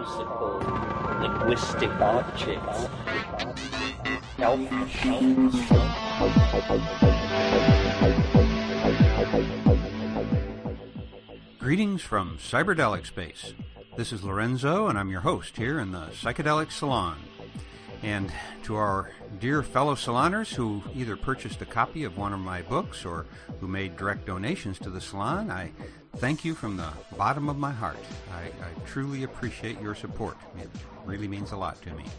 whimsical linguistic objects. Greetings from Cyberdelic Space. This is Lorenzo, and I'm your host here in the Psychedelic Salon. And to our dear fellow saloners who either purchased a copy of one of my books or who made direct donations to the salon, I thank you from the bottom of my heart. I truly appreciate your support. It really means a lot to me.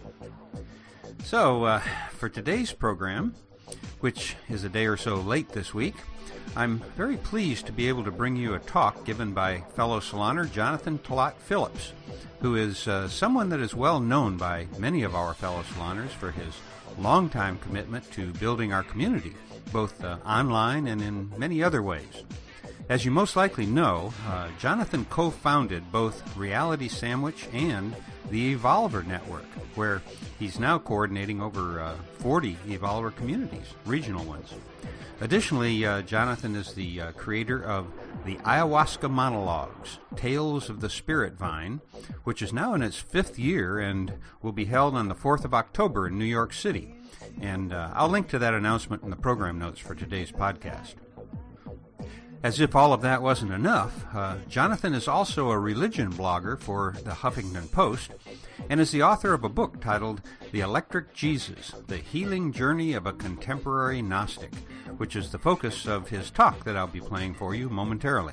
So, for today's program, which is a day or so late this week, I'm very pleased to be able to bring you a talk given by fellow saloner Jonathan Talat Phillips, who is someone that is well known by many of our fellow saloners for his longtime commitment to building our community, both online and in many other ways. As you most likely know, Jonathan co-founded both Reality Sandwich and the Evolver Network, where he's now coordinating over 40 Evolver communities, regional ones. Additionally, Jonathan is the creator of the Ayahuasca Monologues, Tales of the Spirit Vine, which is now in its 5th year and will be held on the 4th of October in New York City. And I'll link to that announcement in the program notes for today's podcast. As if all of that wasn't enough, Jonathan is also a religion blogger for the Huffington Post and is the author of a book titled The Electric Jesus, The Healing Journey of a Contemporary Gnostic, which is the focus of his talk that I'll be playing for you momentarily.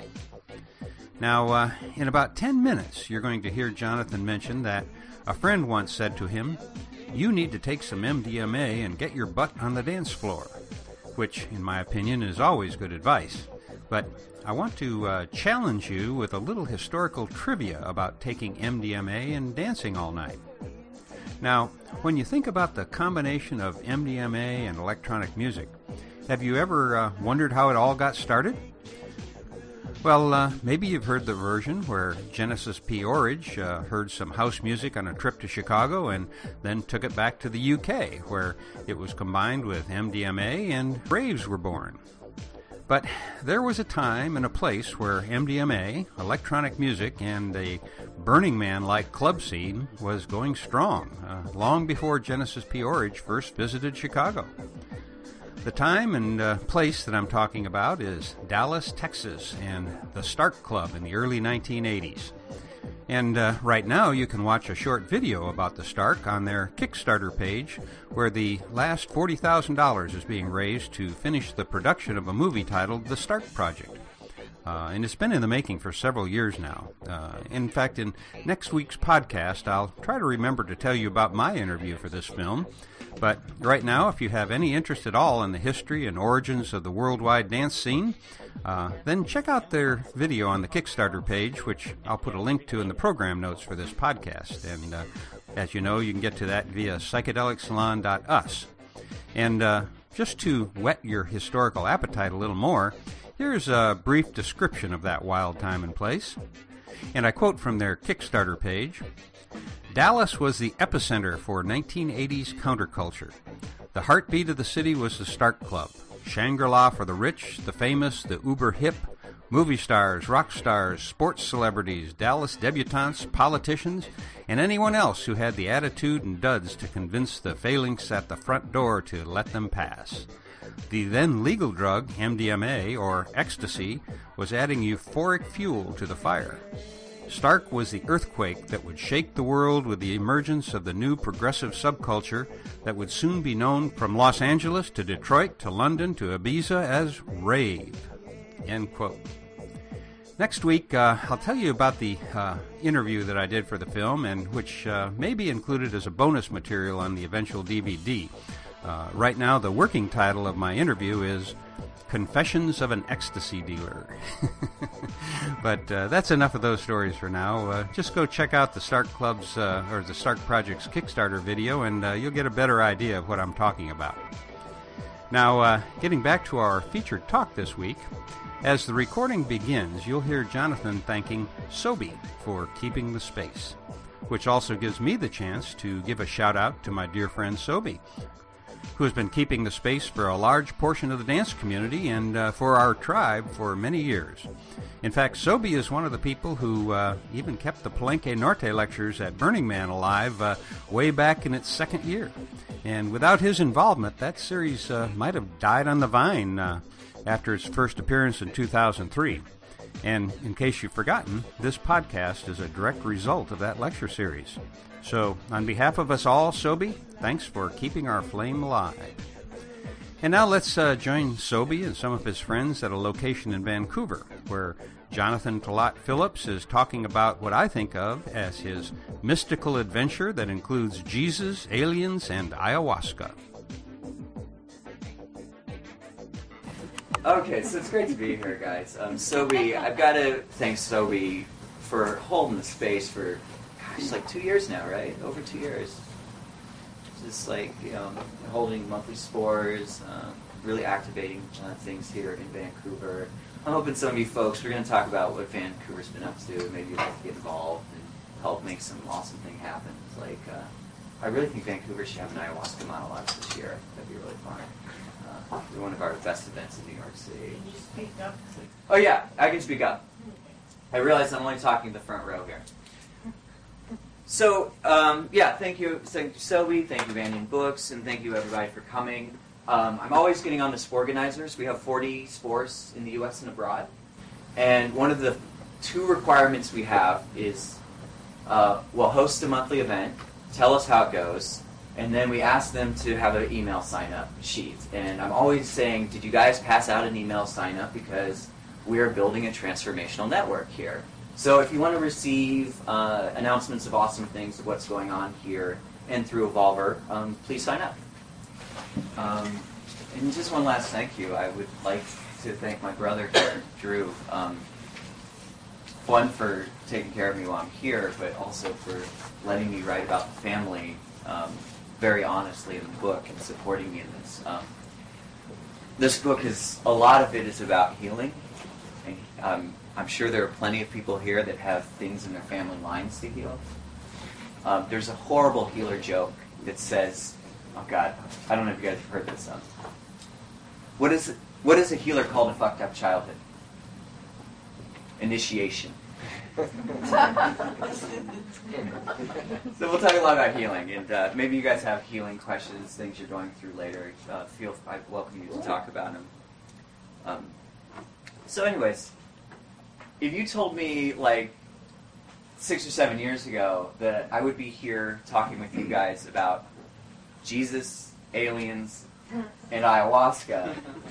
Now, in about 10 minutes, you're going to hear Jonathan mention that a friend once said to him, "You need to take some MDMA and get your butt on the dance floor," which, in my opinion, is always good advice. But I want to challenge you with a little historical trivia about taking MDMA and dancing all night. Now, when you think about the combination of MDMA and electronic music, have you ever wondered how it all got started? Well, maybe you've heard the version where Genesis P. Orridge heard some house music on a trip to Chicago and then took it back to the UK, where it was combined with MDMA and raves were born. But there was a time and a place where MDMA, electronic music, and a Burning Man-like club scene was going strong, long before Genesis P. Orridge first visited Chicago. The time and place that I'm talking about is Dallas, Texas, and the Stark Club in the early 1980s. And right now you can watch a short video about the Stark on their Kickstarter page, where the last $40,000 is being raised to finish the production of a movie titled The Stark Project. And it's been in the making for several years now. In fact, in next week's podcast, I'll try to remember to tell you about my interview for this film. But right now, if you have any interest at all in the history and origins of the worldwide dance scene, then check out their video on the Kickstarter page, which I'll put a link to in the program notes for this podcast. And as you know, you can get to that via psychedelicsalon.us. And just to whet your historical appetite a little more, here's a brief description of that wild time and place. And I quote from their Kickstarter page: "Dallas was the epicenter for 1980s counterculture. The heartbeat of the city was the Stark Club, Shangri-La for the rich, the famous, the uber-hip, movie stars, rock stars, sports celebrities, Dallas debutantes, politicians, and anyone else who had the attitude and duds to convince the phalanx at the front door to let them pass. The then legal drug, MDMA, or ecstasy, was adding euphoric fuel to the fire. Stark was the earthquake that would shake the world with the emergence of the new progressive subculture that would soon be known from Los Angeles to Detroit to London to Ibiza as rave." End quote. Next week, I'll tell you about the interview that I did for the film, and which may be included as a bonus material on the eventual DVD. Right now, the working title of my interview is Confessions of an Ecstasy Dealer. But that's enough of those stories for now. Just go check out the Stark Club's, or the Stark Project's Kickstarter video, and you'll get a better idea of what I'm talking about. Now, getting back to our featured talk this week, as the recording begins, you'll hear Jonathan thanking Sobi for keeping the space, which also gives me the chance to give a shout out to my dear friend Sobi. who has been keeping the space for a large portion of the dance community and for our tribe for many years. In fact, Sobe is one of the people who even kept the Palenque Norte lectures at Burning Man alive way back in its second year. And without his involvement, that series might have died on the vine after its first appearance in 2003. And in case you've forgotten, this podcast is a direct result of that lecture series. So, on behalf of us all, Sobe, thanks for keeping our flame alive. And now let's join Sobe and some of his friends at a location in Vancouver, where Jonathan Talat Phillips is talking about what I think of as his mystical adventure that includes Jesus, aliens, and ayahuasca. Okay, so it's great to be here, guys. Sobe, I've got to thank Sobe for holding the space for, like 2 years now, right? Over 2 years. Just like, holding monthly spores, really activating things here in Vancouver. I'm hoping some of you folks, we're going to talk about what Vancouver's been up to. Maybe you'd like to get involved and help make some awesome thing happen. It's like, I really think Vancouver should have an ayahuasca monologue this year. That'd be really fun. One of our best events in New York City. Can you speak up? Oh yeah, I can speak up. I realize I'm only talking the front row here. So, thank you Sobe, thank you Banyan Books, and thank you everybody for coming. I'm always getting on the spore organizers. We have 40 spores in the U.S. and abroad. And one of the 2 requirements we have is, host a monthly event, tell us how it goes, and then we ask them to have an email sign-up sheet. And I'm always saying, did you guys pass out an email sign-up? Because we are building a transformational network here. So if you want to receive announcements of awesome things of what's going on here and through Evolver, please sign up. And just one last thank you. I would like to thank my brother here, Drew. One, for taking care of me while I'm here, but also for letting me write about the family very honestly in the book and supporting me in this. This book is, a lot of it is about healing. And, I'm sure there are plenty of people here that have things in their family lines to heal. There's a horrible healer joke that says, oh God, I don't know if you guys have heard this. What is a healer called a fucked up childhood? Initiation. So we'll talk a lot about healing, and maybe you guys have healing questions, things you're going through later. I welcome you to talk about them. So anyways, if you told me like 6 or 7 years ago that I would be here talking with you guys about Jesus, aliens, and ayahuasca,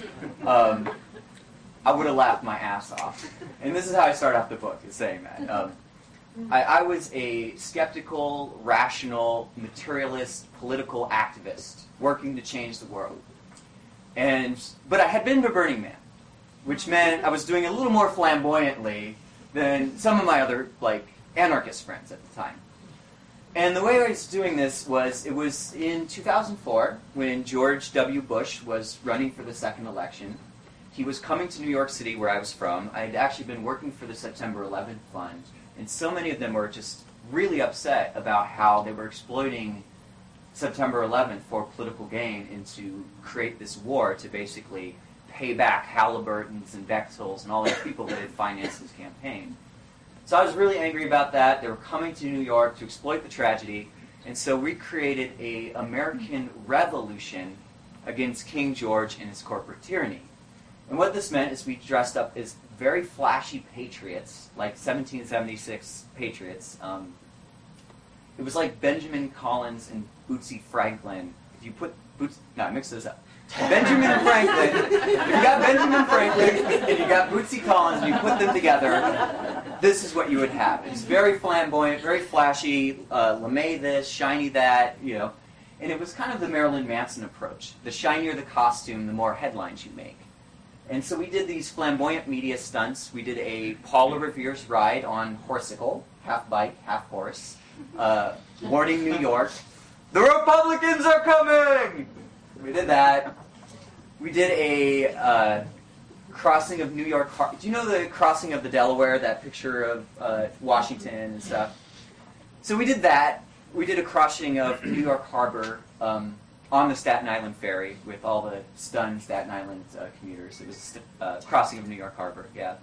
I would have laughed my ass off. And this is how I start off the book, is saying that. I was a skeptical, rational, materialist, political activist working to change the world. But I had been to Burning Man, which meant I was doing a little more flamboyantly than some of my other, anarchist friends at the time. And the way I was doing this was, it was in 2004, when George W. Bush was running for the second election. He was coming to New York City, where I was from. I had actually been working for the September 11th Fund, and so many of them were just really upset about how they were exploiting September 11th for political gain and to create this war to basically pay back Halliburton's and Bechtel's and all these people that had financed his campaign. So I was really angry about that. They were coming to New York to exploit the tragedy, and so we created an American revolution against King George and his corporate tyranny. And what this meant is we dressed up as very flashy patriots, like 1776 patriots. It was like Benjamin Collins and Bootsy Franklin. If you put I mixed those up. Benjamin Franklin, if you got Benjamin Franklin and you got Bootsy Collins and you put them together, this is what you would have. It's very flamboyant, very flashy, lame this, shiny that, And it was kind of the Marilyn Manson approach. The shinier the costume, the more headlines you make. And so we did these flamboyant media stunts. We did a Paula Revere's ride on Horsicle, half bike, half horse, warning New York, the Republicans are coming! We did that. We did a crossing of New York. Do you know the crossing of the Delaware, that picture of Washington and stuff? So we did that. We did a crossing of New York Harbor on on the Staten Island ferry with all the stunned Staten Island commuters. It was crossing of New York Harbor, yeah.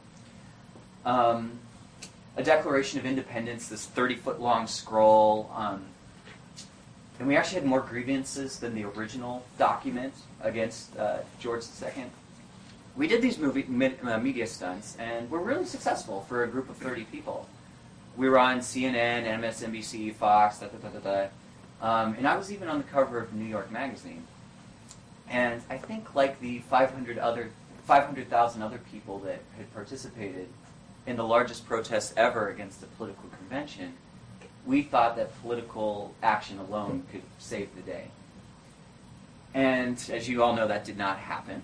A Declaration of Independence, this 30-foot-long scroll. And we actually had more grievances than the original document against George II. We did these media stunts, and we're really successful for a group of 30 people. We were on CNN, MSNBC, Fox, and I was even on the cover of New York Magazine. And I think like the 500,000 other people that had participated in the largest protest ever against a political convention, we thought that political action alone could save the day. And as you all know, that did not happen.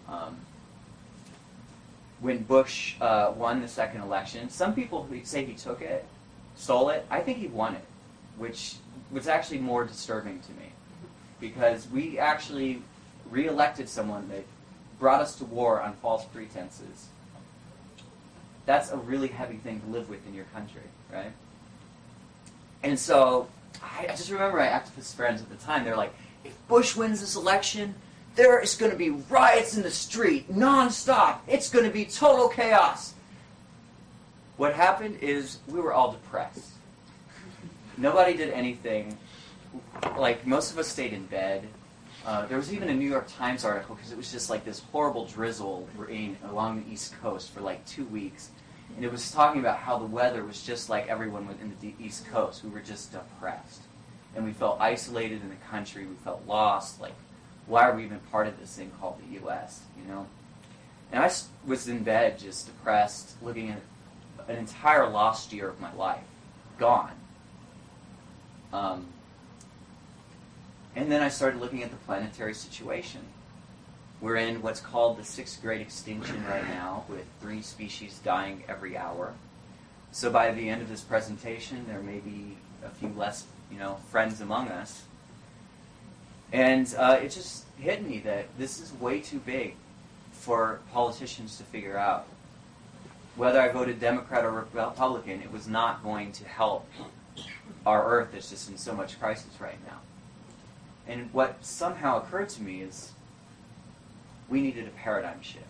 When Bush won the second election, some people say he took it, stole it. I think he won it, which was actually more disturbing to me, because we actually re-elected someone that brought us to war on false pretenses. That's a really heavy thing to live with in your country, right? And so I just remember my activist friends at the time, they're like, if Bush wins this election, there is going to be riots in the street, nonstop. It's going to be total chaos. What happened is we were all depressed. Nobody did anything. Like, most of us stayed in bed. There was even a New York Times article, because it was just like this horrible drizzle rain along the East Coast for like 2 weeks. And it was talking about how the weather was just like everyone in the East Coast. We were just depressed. And we felt isolated in the country. We felt lost. Like, why are we even part of this thing called the U.S., you know? And I was in bed just depressed, looking at an entire lost year of my life. Gone. And then I started looking at the planetary situation. We're in what's called the 6th great extinction right now, with 3 species dying every hour. So by the end of this presentation, there may be a few less, friends among us. And it just hit me that this is way too big for politicians to figure out. Whether I voted Democrat or Republican, it was not going to help our Earth that's just in so much crisis right now. And what somehow occurred to me is we needed a paradigm shift.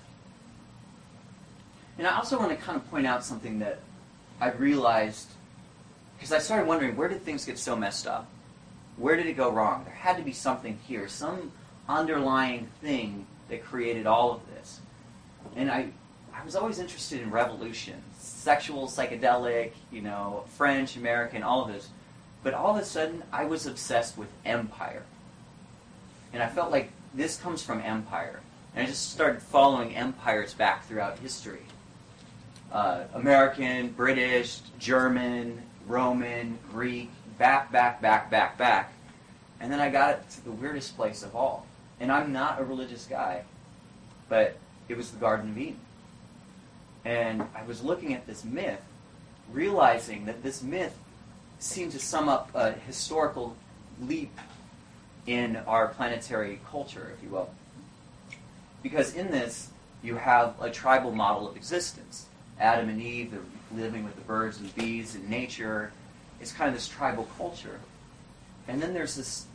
And I also want to kind of point out something that I realized, because I started wondering, where did things get so messed up? Where did it go wrong? There had to be something here, some underlying thing that created all of this. And I was always interested in revolution, sexual, psychedelic, French, American, all of this. But all of a sudden, I was obsessed with empire. And I felt like this comes from empire. And I just started following empires back throughout history. American, British, German, Roman, Greek, back. And then I got it to the weirdest place of all. And I'm not a religious guy, but it was the Garden of Eden. And I was looking at this myth, realizing that this myth seemed to sum up a historical leap in our planetary culture, if you will. Because in this, you have a tribal model of existence. Adam and Eve, they're living with the birds and bees and nature. It's kind of this tribal culture. And then there's this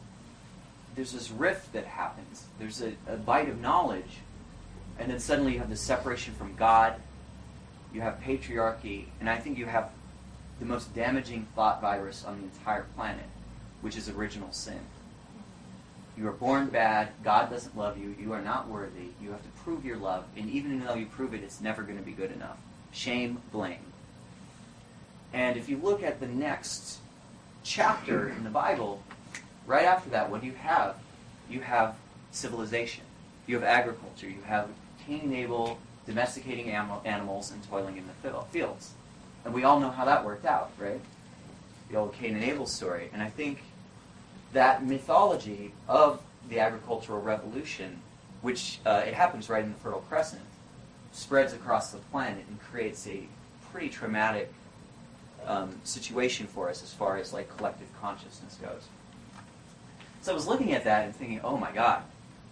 rift that happens. There's a bite of knowledge. And then suddenly you have this separation from God. You have patriarchy. And I think you have the most damaging thought virus on the entire planet, which is original sin. You are born bad. God doesn't love you. You are not worthy. You have to prove your love. And even though you prove it, it's never going to be good enough. Shame, blame. And if you look at the next chapter in the Bible, right after that, what do you have? You have civilization. You have agriculture. You have Cain and Abel domesticating animals and toiling in the fields. And we all know how that worked out, right? The old Cain and Abel story. And I think that mythology of the agricultural revolution, which it happens right in the Fertile Crescent, spreads across the planet and creates a pretty traumatic situation for us as far as like collective consciousness goes. So I was looking at that and thinking, oh my God,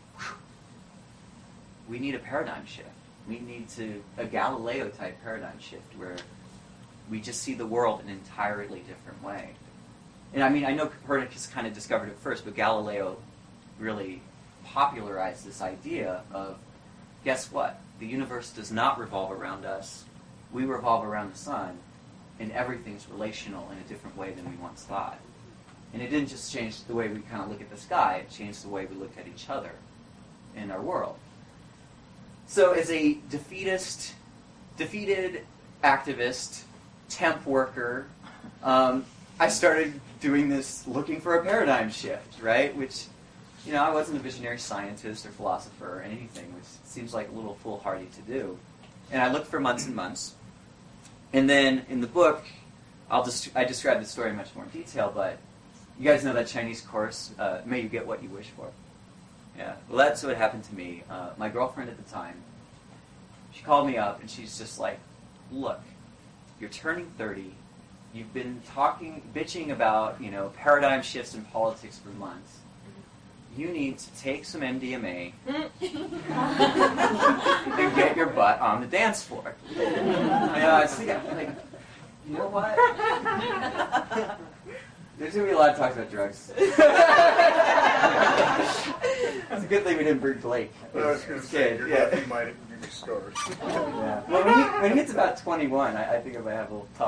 we need a paradigm shift. We need a Galileo type paradigm shift where we just see the world in an entirely different way. And I mean, I know Copernicus kind of discovered it first, but Galileo really popularized this idea of, guess what? The universe does not revolve around us. We revolve around the sun, and everything's relational in a different way than we once thought. And it didn't just change the way we kind of look at the sky, it changed the way we look at each other in our world. So as a defeated activist, temp worker, I started doing this, looking for a paradigm shift, right? Which, I wasn't a visionary scientist or philosopher or anything, which seems like a little foolhardy to do. And I looked for months and months. And then in the book, I describe the story in much more detail, but you guys know that Chinese course, may you get what you wish for. Yeah, well, that's what happened to me. My girlfriend at the time, she called me up and she's just like, look, you're turning 30. You've been bitching about, paradigm shifts in politics for months. You need to take some MDMA and get your butt on the dance floor. I see. I'm like, you know what? There's going to be a lot of talks about drugs. It's a good thing we didn't bring Blake. I was going to say, you're lucky you might give me scars. Yeah. Well, when he gets about 21, I think I might have a little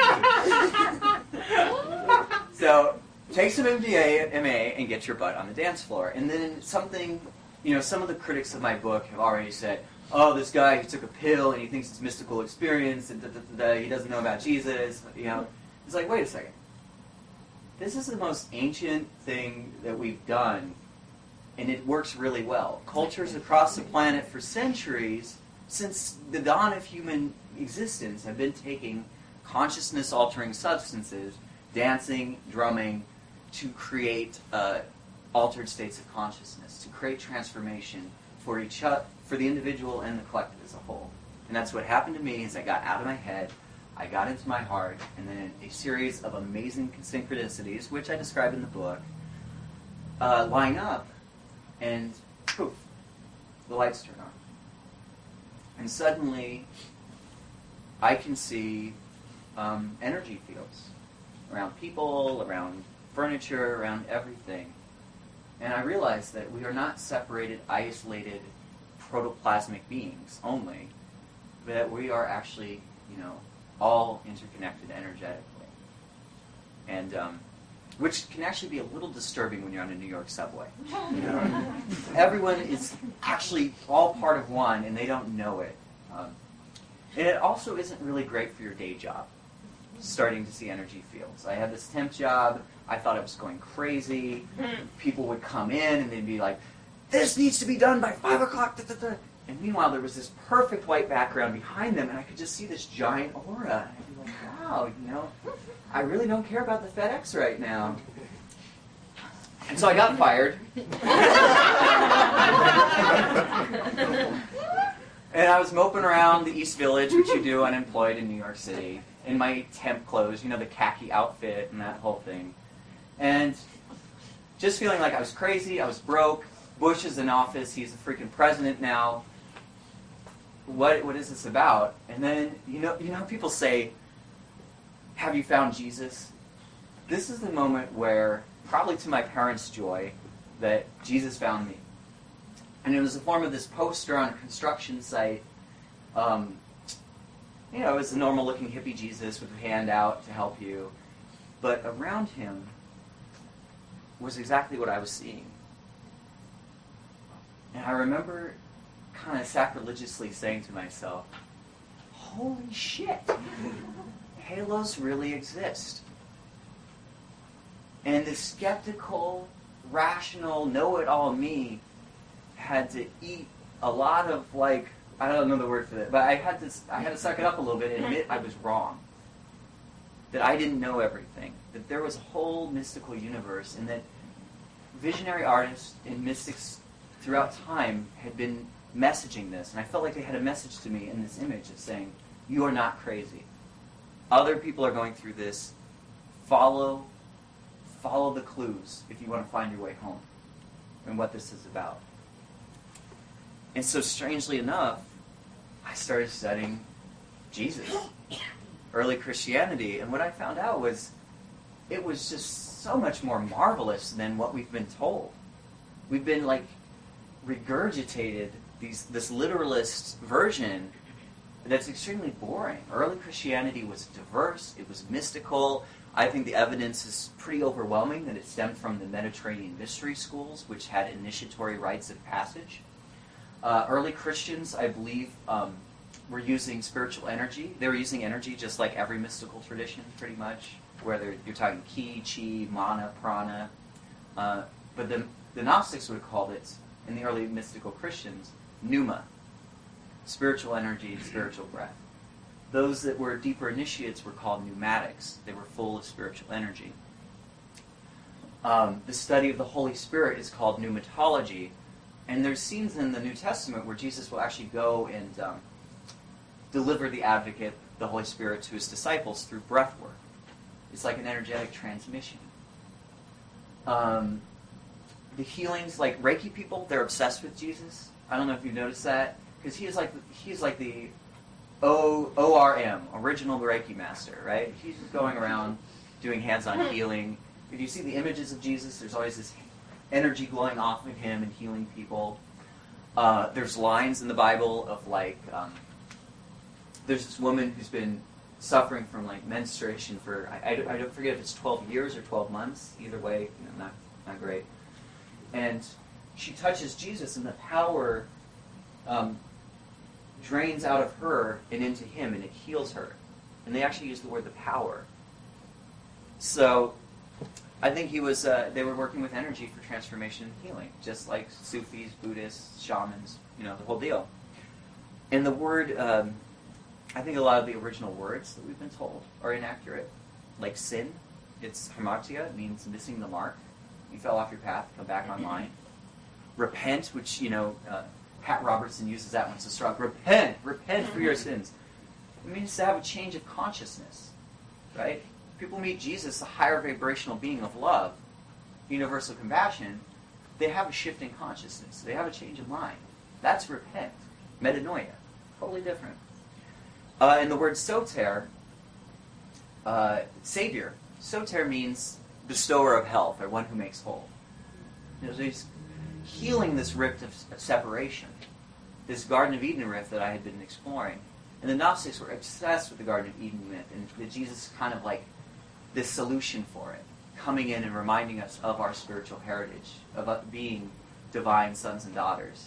talk. So, take some MDMA and get your butt on the dance floor. And then something, some of the critics of my book have already said, oh, this guy, he took a pill and he thinks it's a mystical experience, and he doesn't know about Jesus. It's like, wait a second. This is the most ancient thing that we've done, and it works really well. Cultures across the planet for centuries, since the dawn of human existence, have been taking consciousness-altering substances, dancing, drumming, to create altered states of consciousness, to create transformation for the individual and the collective as a whole. And that's what happened to me as I got out of my head, I got into my heart, and then a series of amazing synchronicities, which I describe in the book, line up, and poof, the lights turn on. And suddenly, I can see energy fields around people, around furniture, around everything. And I realized that we are not separated, isolated, protoplasmic beings only, but that we are actually, all interconnected energetically. And which can actually be a little disturbing when you're on a New York subway. Everyone is actually all part of one, and they don't know it. And it also isn't really great for your day job, starting to see energy fields. I had this temp job. I thought it was going crazy. People would come in, and they'd be like, this needs to be done by 5 o'clock. Da, da, da. And meanwhile, there was this perfect white background behind them, and I could just see this giant aura. And I'd be like, wow, I really don't care about the FedEx right now. And so I got fired. And I was moping around the East Village, which you do unemployed in New York City, in my temp clothes, the khaki outfit and that whole thing. And just feeling like I was crazy, I was broke. Bush is in office, he's the freaking president now. What is this about? And then, how people say, have you found Jesus? This is the moment where, probably to my parents' joy, that Jesus found me. And it was the form of this poster on a construction site. It was a normal-looking hippie Jesus with a hand out to help you. But around him was exactly what I was seeing. And I remember kind of sacrilegiously saying to myself, holy shit, halos really exist. And the skeptical, rational, know-it-all me had to eat a lot of, I don't know the word for that, but I had to suck it up a little bit and admit I was wrong. That I didn't know everything. That there was a whole mystical universe, and that visionary artists and mystics throughout time had been messaging this, and I felt like they had a message to me in this image of saying, you are not crazy. Other people are going through this. Follow the clues if you want to find your way home and what this is about. And so strangely enough, I started studying Jesus, early Christianity, and what I found out was it was just so much more marvelous than what we've been told. we've been like regurgitated this literalist version that's extremely boring. Early Christianity was diverse, it was mystical. I think the evidence is pretty overwhelming that it stemmed from the Mediterranean mystery schools, which had initiatory rites of passage. Early Christians, I believe, were using spiritual energy. They were using energy just like every mystical tradition, pretty much, whether you're talking ki, chi, mana, prana. But the Gnostics would have called it, in the early mystical Christians, pneuma, spiritual energy, spiritual breath. Those that were deeper initiates were called pneumatics. They were full of spiritual energy. The study of the Holy Spirit is called pneumatology. And there's scenes in the New Testament where Jesus will actually go and deliver the advocate, the Holy Spirit, to his disciples through breath work. It's like an energetic transmission. The healings, like Reiki people, they're obsessed with Jesus. I don't know if you've noticed that, because he is like the ORM, original Reiki master, right? He's going around doing hands-on healing. If you see the images of Jesus, there's always this energy glowing off of him and healing people. There's lines in the Bible of like, there's this woman who's been suffering from like menstruation for, I don't forget if it's 12 years or 12 months. Either way, not great. And she touches Jesus, and the power drains out of her and into him, and it heals her. And they actually use the word the power. So I think they were working with energy for transformation and healing, just like Sufis, Buddhists, shamans, the whole deal. And the word, I think a lot of the original words that we've been told are inaccurate. Like sin, it's hamartia, it means missing the mark. You fell off your path, come back online. Repent, which, Pat Robertson uses that one so strong. Repent for your sins. It means to have a change of consciousness, right? People meet Jesus, a higher vibrational being of love, universal compassion. They have a shift in consciousness. They have a change of mind. That's repent. Metanoia. Totally different. And the word soter, savior. Soter means bestower of health, or one who makes whole. So he's healing this rift of separation, this Garden of Eden rift that I had been exploring. And the Gnostics were obsessed with the Garden of Eden myth, and that Jesus kind of like this solution for it, coming in and reminding us of our spiritual heritage, of us being divine sons and daughters.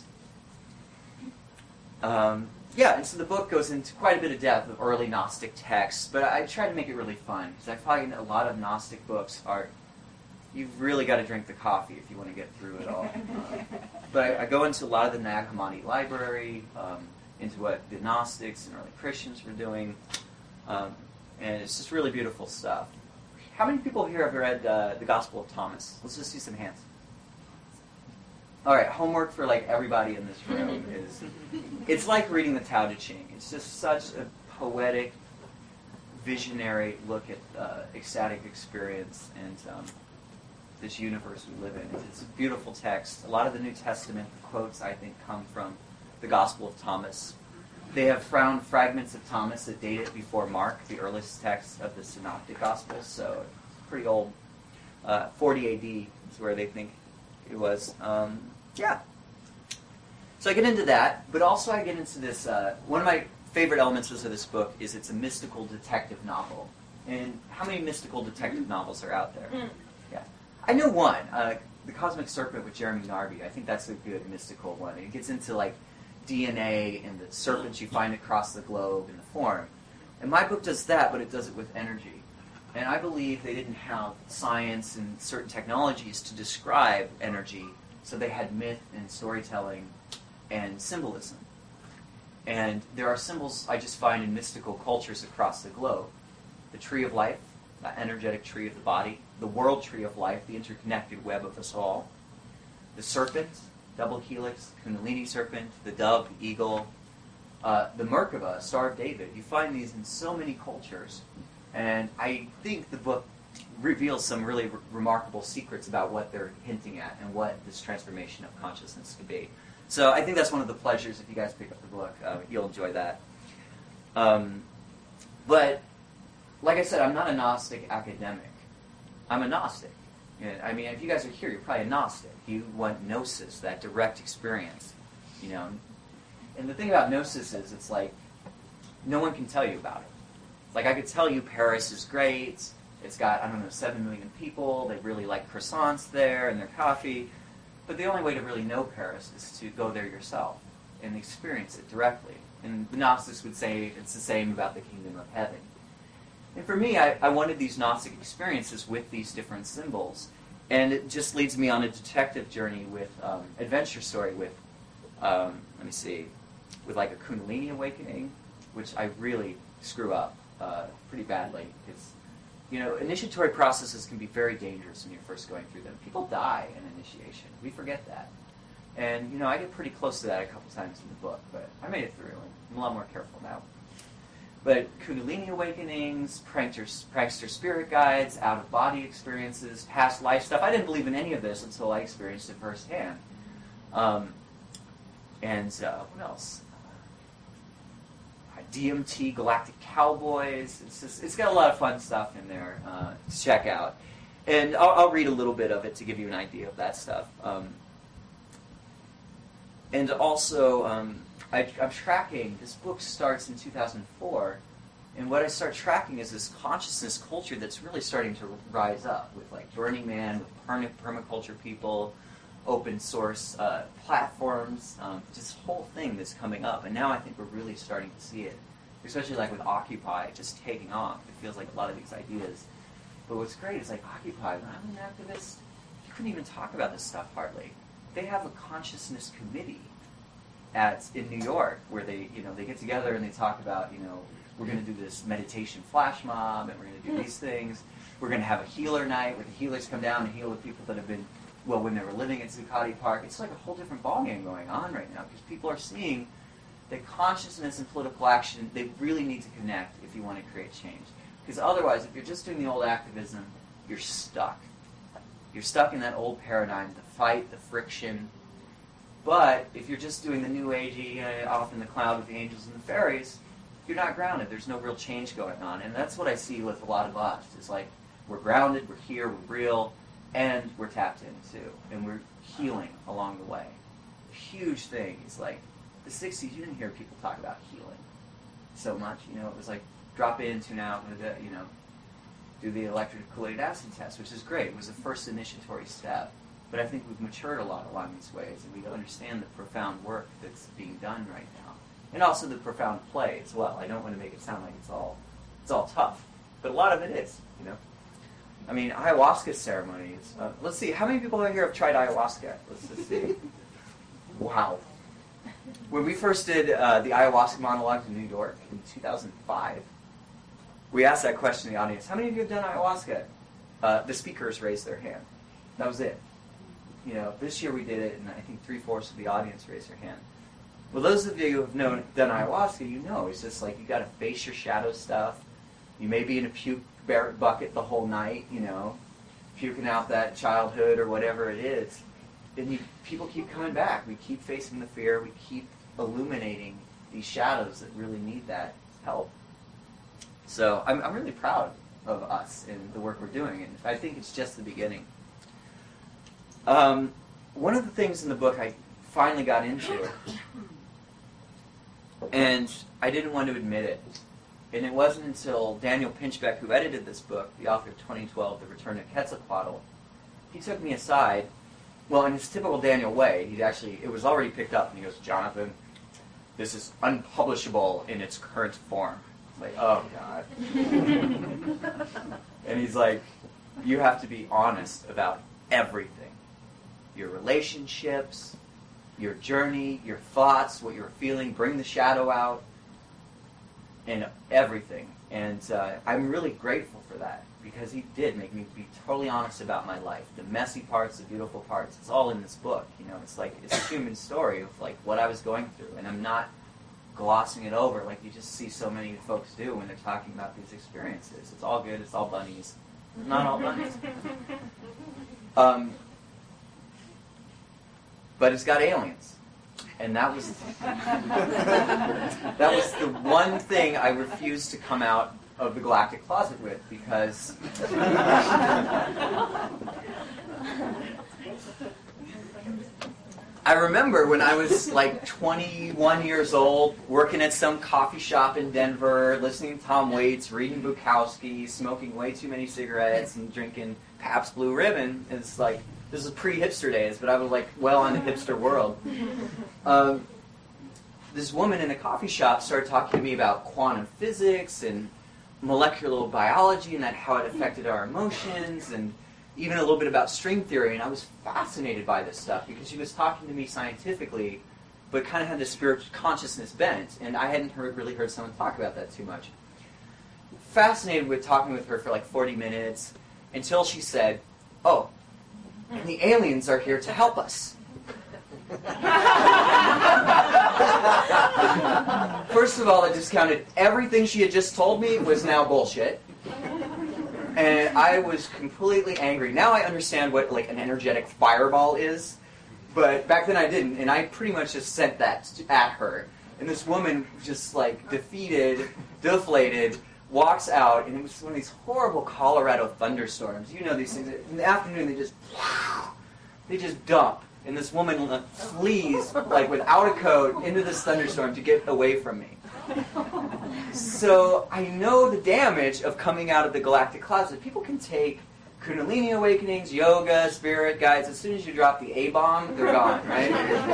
And so the book goes into quite a bit of depth of early Gnostic texts, but I try to make it really fun, because I find a lot of Gnostic books you've really got to drink the coffee if you want to get through it all. But I go into a lot of the Nag Hammadi library, into what the Gnostics and early Christians were doing, and it's just really beautiful stuff. How many people here have read the Gospel of Thomas? Let's just see some hands. All right, homework for like everybody in this room is, it's like reading the Tao Te Ching. It's just such a poetic, visionary look at ecstatic experience and this universe we live in. It's a beautiful text. A lot of the New Testament quotes, I think, come from the Gospel of Thomas. They have found fragments of Thomas that date it before Mark, the earliest text of the Synoptic Gospels, so it's pretty old. 40 AD is where they think it was. So I get into that, but also I get into this, one of my favorite elements of this book is it's a mystical detective novel. And how many mystical detective novels are out there? Yeah. I know one, The Cosmic Serpent with Jeremy Narby. I think that's a good mystical one. It gets into like DNA and the serpents you find across the globe and the form. And my book does that, but it does it with energy. And I believe they didn't have science and certain technologies to describe energy, so they had myth and storytelling and symbolism. And there are symbols I just find in mystical cultures across the globe. The tree of life, that energetic tree of the body. The world tree of life, the interconnected web of us all. The serpent, double helix, kundalini serpent. The dove, the eagle. The Merkaba, Star of David. You find these in so many cultures. And I think the book reveals some really remarkable secrets about what they're hinting at and what this transformation of consciousness could be. So I think that's one of the pleasures if you guys pick up the book. You'll enjoy that. But like I said, I'm not a Gnostic academic. I'm a Gnostic. And, I mean, if you guys are here, you're probably a Gnostic. You want gnosis, that direct experience, you know. And the thing about gnosis is, it's like no one can tell you about it. Like, I could tell you Paris is great. It's got, I don't know, 7 million people. They really like croissants there and their coffee. But the only way to really know Paris is to go there yourself and experience it directly. And the Gnostics would say it's the same about the kingdom of heaven. And for me, I wanted these Gnostic experiences with these different symbols. And it just leads me on a detective journey with, adventure story with, let me see, with like a Kundalini awakening, which I really screw up pretty badly. It's, you know, initiatory processes can be very dangerous when you're first going through them. People die in initiation. We forget that. And, you know, I get pretty close to that a couple times in the book, but I made it through, and I'm a lot more careful now. But Kundalini awakenings, prankster spirit guides, out-of-body experiences, past life stuff. I didn't believe in any of this until I experienced it firsthand. What else? DMT, Galactic Cowboys. It's got a lot of fun stuff in there to check out. And I'll read a little bit of it to give you an idea of that stuff. And also, I'm tracking, this book starts in 2004, and what I start tracking is this consciousness culture that's really starting to rise up with like Burning Man, with permaculture people, open source platforms, this whole thing that's coming up. And now I think we're really starting to see it, especially like with Occupy just taking off. It feels like a lot of these ideas. But what's great is like Occupy, when I'm an activist, you couldn't even talk about this stuff hardly. They have a consciousness committee in New York where they get together and they talk about, we're going to do this meditation flash mob and we're going to do these things. We're going to have a healer night where the healers come down and heal the people that have been, well, when they were living at Zuccotti Park. It's like a whole different ballgame going on right now because people are seeing that consciousness and political action, they really need to connect if you want to create change. Because otherwise, if you're just doing the old activism, you're stuck. You're stuck in that old paradigm, the fight, the friction. But if you're just doing the new agey, off in the cloud with the angels and the fairies, you're not grounded. There's no real change going on. And that's what I see with a lot of us. It's like we're grounded, we're here, we're real, and we're tapped in too. And we're healing along the way. A huge thing is like the 60s, you didn't hear people talk about healing so much. It was like drop in, tune out, do the electric-chelated acid test, which is great. It was the first initiatory step. But I think we've matured a lot along these ways, and we understand the profound work that's being done right now. And also the profound play as well. I don't want to make it sound like it's all tough. But a lot of it is, I mean, ayahuasca ceremonies. Let's see, how many people out here have tried ayahuasca? Let's just see. Wow. When we first did the ayahuasca monologues in New York in 2005, we asked that question in the audience, how many of you have done ayahuasca? The speakers raised their hand. That was it. This year we did it, and I think 3/4 of the audience raised their hand. Well, those of you who have done ayahuasca, it's just like you got to face your shadow stuff. You may be in a puke bucket the whole night, puking out that childhood or whatever it is. And people keep coming back. We keep facing the fear. We keep illuminating these shadows that really need that help. So I'm really proud of us and the work we're doing, and I think it's just the beginning. One of the things in the book I finally got into, and I didn't want to admit it, and it wasn't until Daniel Pinchbeck, who edited this book, the author of 2012, The Return of Quetzalcoatl, he took me aside. Well, in his typical Daniel way, it was already picked up, and he goes, Jonathan, this is unpublishable in its current form. I'm like, oh, God. And he's like, you have to be honest about everything. Your relationships, your journey, your thoughts, what you're feeling, bring the shadow out, and everything. And I'm really grateful for that, because he did make me be totally honest about my life. The messy parts, the beautiful parts, it's all in this book. It's like, it's a human story of like what I was going through, and I'm not glossing it over like you just see so many folks do when they're talking about these experiences. It's all good, it's all bunnies. Not all bunnies. But it's got aliens. And that was the one thing I refused to come out of the galactic closet with, because I remember when I was like 21 years old, working at some coffee shop in Denver, listening to Tom Waits, reading Bukowski, smoking way too many cigarettes, and drinking Pabst Blue Ribbon. It's like, this is pre-hipster days, but I was like well on the hipster world. This woman in a coffee shop started talking to me about quantum physics and molecular biology and how it affected our emotions, and even a little bit about string theory. And I was fascinated by this stuff because she was talking to me scientifically, but kind of had this spiritual consciousness bent, and I hadn't really heard someone talk about that too much. Fascinated with talking with her for like 40 minutes, until she said, "Oh, and the aliens are here to help us." First of all, I discounted everything she had just told me was now bullshit. And I was completely angry. Now I understand what like an energetic fireball is, but back then I didn't, and I pretty much just sent that at her. And this woman, just like defeated, deflated, walks out, and it was one of these horrible Colorado thunderstorms. You know these things. In the afternoon, they just dump. And this woman flees, like without a coat, into this thunderstorm to get away from me. So I know the damage of coming out of the galactic closet. People can take Kundalini awakenings, yoga, spirit guides. As soon as you drop the A-bomb, they're gone, right?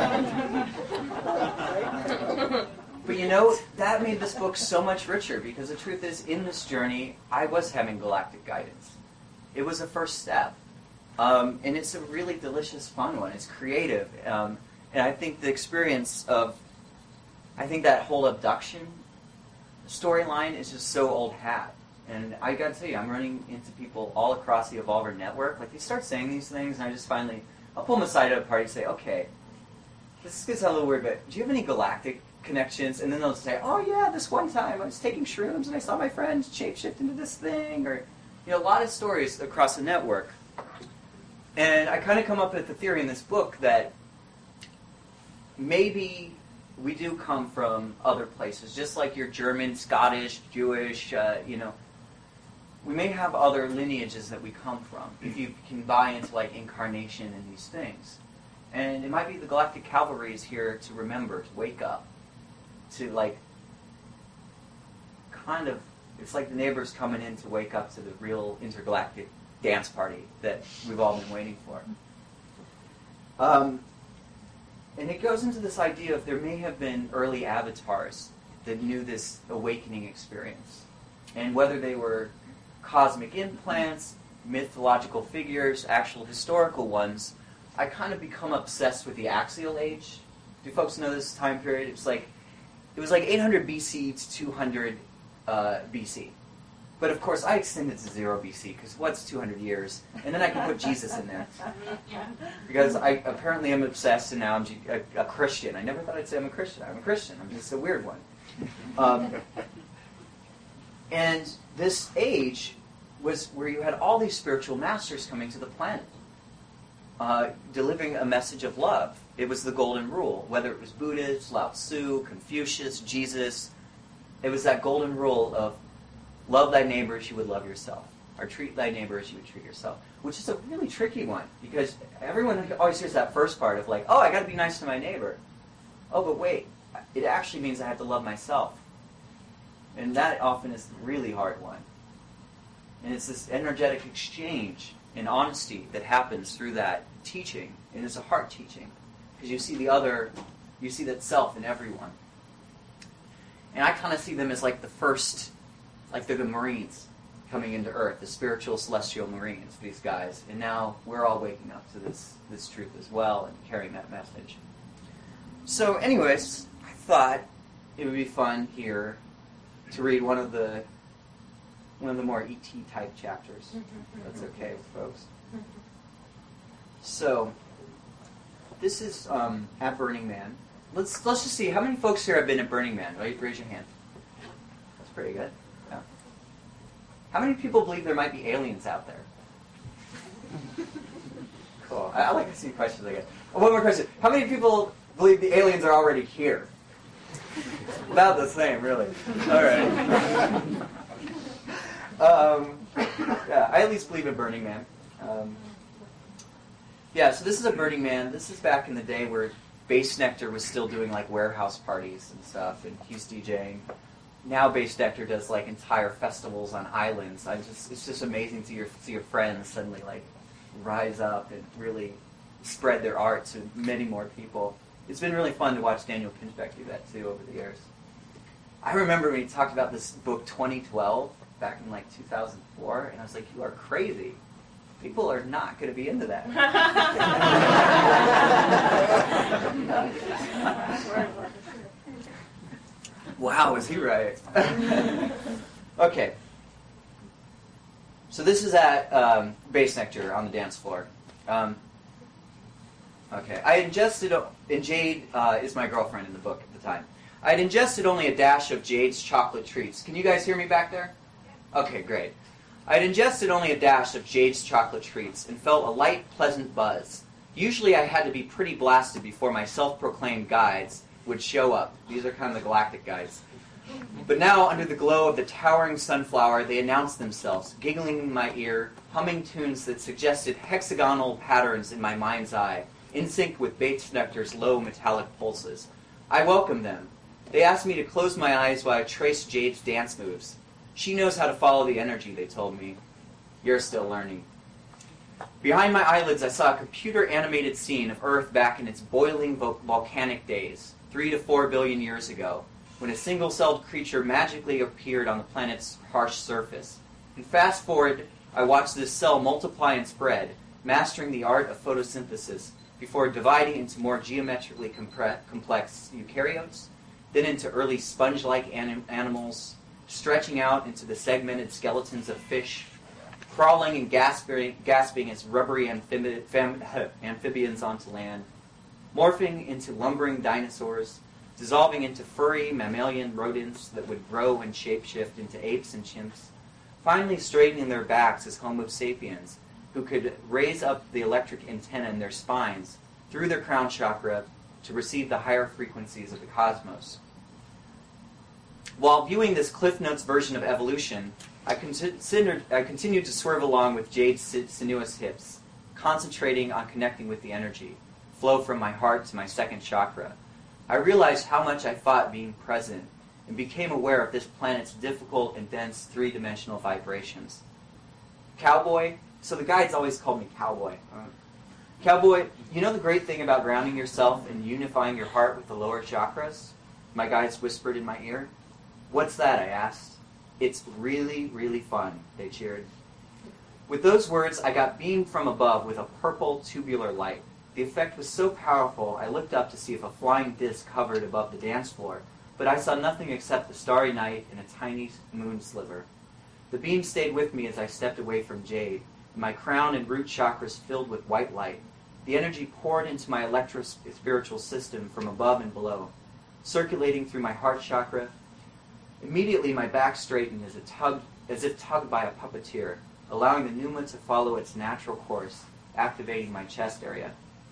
But you know, that made this book so much richer, because the truth is, in this journey, I was having galactic guidance. It was a first step. And it's a really delicious, fun one. It's creative. And I think the experience of, I think that whole abduction storyline is just so old hat. And I gotta tell you, I'm running into people all across the Evolver network. Like, they start saying these things, and I just finally, I'll pull them aside at a party and say, okay, this gets a little weird, but do you have any galactic connections? And then they'll say, oh yeah, this one time I was taking shrooms and I saw my friends shapeshift into this thing. Or, you know, a lot of stories across the network. And I kind of come up with the theory in this book that maybe we do come from other places, just like you're German, Scottish, Jewish, you know. We may have other lineages that we come from, if you can buy into like incarnation and these things. And it might be the Galactic Cavalry is here to remember, to wake up, to like, kind of, it's like the neighbors coming in to wake up to the real intergalactic dance party that we've all been waiting for. And it goes into this idea of there may have been early avatars that knew this awakening experience. And whether they were cosmic implants, mythological figures, actual historical ones, I kind of become obsessed with the Axial Age. Do folks know this time period? It was like 800 BC to 200 BC. But of course, I extended to 0 BC, because what's 200 years? And then I can put Jesus in there. Because I apparently am obsessed, and now I'm a Christian. I never thought I'd say I'm a Christian. I'm a Christian. I'm just a weird one. And this age was where you had all these spiritual masters coming to the planet, delivering a message of love. It was the golden rule. Whether it was Buddha, Lao Tzu, Confucius, Jesus, it was that golden rule of love thy neighbor as you would love yourself, or treat thy neighbor as you would treat yourself, which is a really tricky one, because everyone always hears that first part of like, oh, I got to be nice to my neighbor. Oh, but wait, it actually means I have to love myself. And that often is the really hard one. And it's this energetic exchange and honesty that happens through that teaching, and it's a heart teaching, because you see the other, you see that self in everyone. And I kind of see them as like the first, like they're the Marines coming into Earth, the spiritual celestial Marines, these guys. And now we're all waking up to this truth as well and carrying that message. So anyways, I thought it would be fun here to read one of the more ET type chapters. That's okay with folks. So this is at Burning Man. Let's just see, how many folks here have been at Burning Man? Raise your hand. That's pretty good. Yeah. How many people believe there might be aliens out there? Cool. I like to see questions like that. One more question. How many people believe the aliens are already here. About the same, really. All right. Yeah, I at least believe in Burning Man. Yeah, so this is a Burning Man. This is back in the day where Bass Nectar was still doing like warehouse parties and stuff, and he was DJing. Now Bass Nectar does like entire festivals on islands. It's just amazing to see your friends suddenly like rise up and really spread their art to many more people. It's been really fun to watch Daniel Pinchbeck do that too over the years. I remember when he talked about this book 2012 back in like 2004, and I was like, you are crazy. People are not going to be into that. Wow, is he right? Okay. So this is at Bass Nectar on the dance floor. Okay. I ingested, and Jade is my girlfriend in the book at the time. I had ingested only a dash of Jade's chocolate treats. Can you guys hear me back there? Okay, great. I had ingested only a dash of Jade's chocolate treats and felt a light, pleasant buzz. Usually I had to be pretty blasted before my self-proclaimed guides would show up. These are kind of the galactic guides. But now, under the glow of the towering sunflower, they announced themselves, giggling in my ear, humming tunes that suggested hexagonal patterns in my mind's eye, in sync with Bass Nectar's low metallic pulses. I welcomed them. They asked me to close my eyes while I traced Jade's dance moves. She knows how to follow the energy, they told me. You're still learning. Behind my eyelids, I saw a computer-animated scene of Earth back in its boiling volcanic days, 3 to 4 billion years ago, when a single-celled creature magically appeared on the planet's harsh surface. And fast forward, I watched this cell multiply and spread, mastering the art of photosynthesis, before dividing into more geometrically complex eukaryotes, then into early sponge-like animals, stretching out into the segmented skeletons of fish, crawling and gasping as rubbery amphibians onto land, morphing into lumbering dinosaurs, dissolving into furry mammalian rodents that would grow and shapeshift into apes and chimps, finally straightening their backs as Homo sapiens, who could raise up the electric antenna in their spines through their crown chakra to receive the higher frequencies of the cosmos. While viewing this Cliff Notes version of evolution, I continued to swerve along with Jade's sinuous hips, concentrating on connecting with the energy, flow from my heart to my second chakra. I realized how much I fought being present and became aware of this planet's difficult and dense three-dimensional vibrations. Cowboy, so the guides always called me Cowboy. Cowboy, you know the great thing about grounding yourself and unifying your heart with the lower chakras? My guides whispered in my ear. What's that? I asked. It's really, really fun, they cheered. With those words, I got beamed from above with a purple tubular light. The effect was so powerful, I looked up to see if a flying disc hovered above the dance floor, but I saw nothing except the starry night and a tiny moon sliver. The beam stayed with me as I stepped away from Jade, and my crown and root chakras filled with white light. The energy poured into my electro-spiritual system from above and below, circulating through my heart chakra. Immediately my back straightened as if tugged by a puppeteer, allowing the pneuma to follow its natural course, activating my chest area.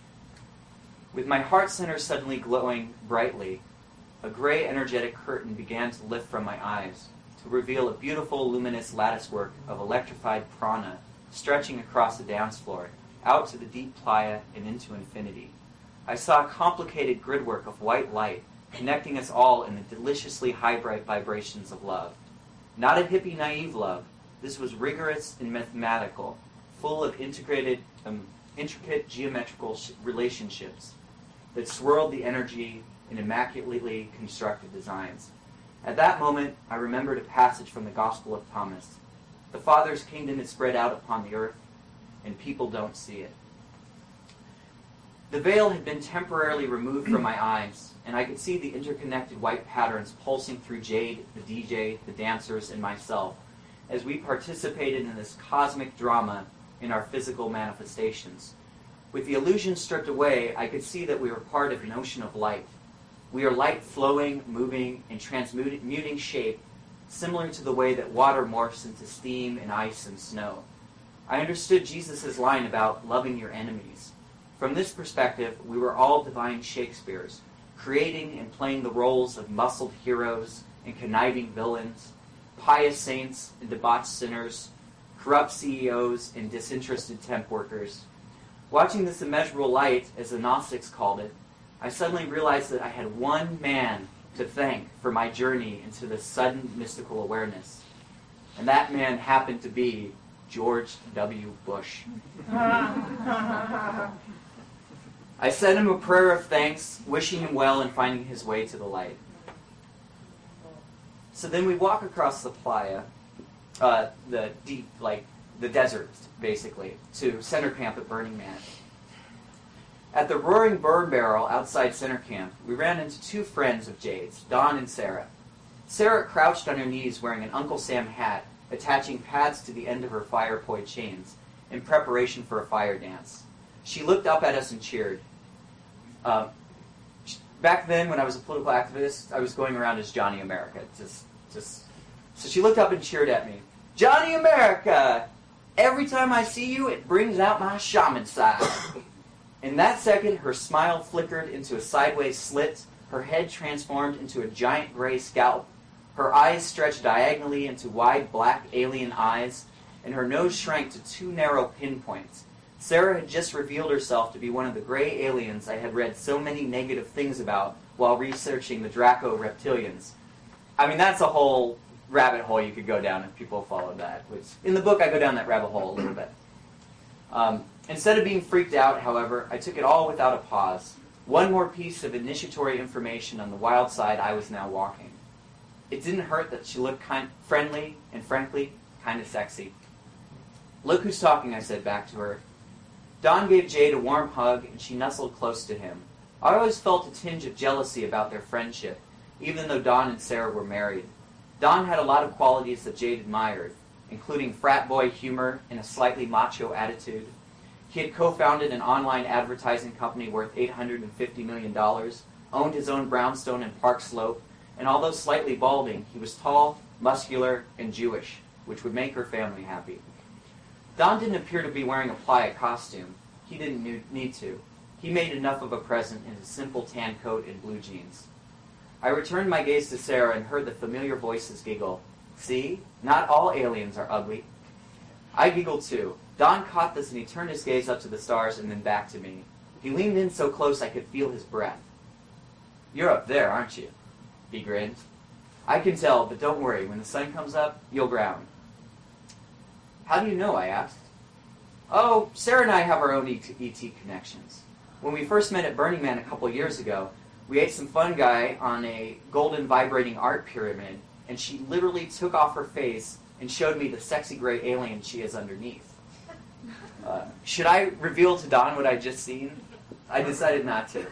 With my heart center suddenly glowing brightly, a gray energetic curtain began to lift from my eyes to reveal a beautiful luminous latticework of electrified prana stretching across the dance floor, out to the deep playa and into infinity. I saw a complicated gridwork of white light connecting us all in the deliciously high bright vibrations of love. Not a hippie naive love. This was rigorous and mathematical, full of intricate geometrical relationships that swirled the energy in immaculately constructed designs. At that moment, I remembered a passage from the Gospel of Thomas. The Father's kingdom is spread out upon the earth, and people don't see it. The veil had been temporarily removed from my eyes, and I could see the interconnected white patterns pulsing through Jade, the DJ, the dancers, and myself, as we participated in this cosmic drama in our physical manifestations. With the illusion stripped away, I could see that we were part of an ocean of light. We are light flowing, moving, and transmuting shape, similar to the way that water morphs into steam and ice and snow. I understood Jesus' line about loving your enemies. From this perspective, we were all divine Shakespeares, creating and playing the roles of muscled heroes and conniving villains, pious saints and debauched sinners, corrupt CEOs and disinterested temp workers. Watching this immeasurable light, as the Gnostics called it, I suddenly realized that I had one man to thank for my journey into this sudden mystical awareness. And that man happened to be George W. Bush. I sent him a prayer of thanks, wishing him well and finding his way to the light. So then we walk across the playa, the desert, basically, to center camp at Burning Man. At the Roaring Burn Barrel outside center camp, we ran into two friends of Jade's, Don and Sarah. Sarah crouched on her knees wearing an Uncle Sam hat, attaching pads to the end of her fire poi chains, in preparation for a fire dance. She looked up at us and cheered. Back then, when I was a political activist, I was going around as Johnny America. So she looked up and cheered at me. Johnny America! Every time I see you, it brings out my shaman side. In that second, her smile flickered into a sideways slit, her head transformed into a giant gray scalp, her eyes stretched diagonally into wide black alien eyes, and her nose shrank to two narrow pinpoints. Sarah had just revealed herself to be one of the gray aliens I had read so many negative things about while researching the Draco reptilians. I mean, that's a whole rabbit hole you could go down if people followed that. Which, in the book, I go down that rabbit hole a little bit. Instead of being freaked out, however, I took it all without a pause. One more piece of initiatory information on the wild side I was now walking. It didn't hurt that she looked friendly and, frankly, kind of sexy. Look who's talking, I said back to her. Don gave Jade a warm hug, and she nestled close to him. I always felt a tinge of jealousy about their friendship, even though Don and Sarah were married. Don had a lot of qualities that Jade admired, including frat boy humor and a slightly macho attitude. He had co-founded an online advertising company worth $850 million, owned his own brownstone in Park Slope, and although slightly balding, he was tall, muscular, and Jewish, which would make her family happy. Don didn't appear to be wearing a playa costume. He didn't need to. He made enough of a present in his simple tan coat and blue jeans. I returned my gaze to Sarah and heard the familiar voices giggle. See? Not all aliens are ugly. I giggled too. Don caught this and he turned his gaze up to the stars and then back to me. He leaned in so close I could feel his breath. You're up there, aren't you? He grinned. I can tell, but don't worry. When the sun comes up, you'll ground. How do you know? I asked. Oh, Sarah and I have our own ET connections. When we first met at Burning Man a couple years ago, we ate some fun guy on a golden vibrating art pyramid, and she literally took off her face and showed me the sexy gray alien she is underneath. Should I reveal to Don what I'd just seen? I decided not to.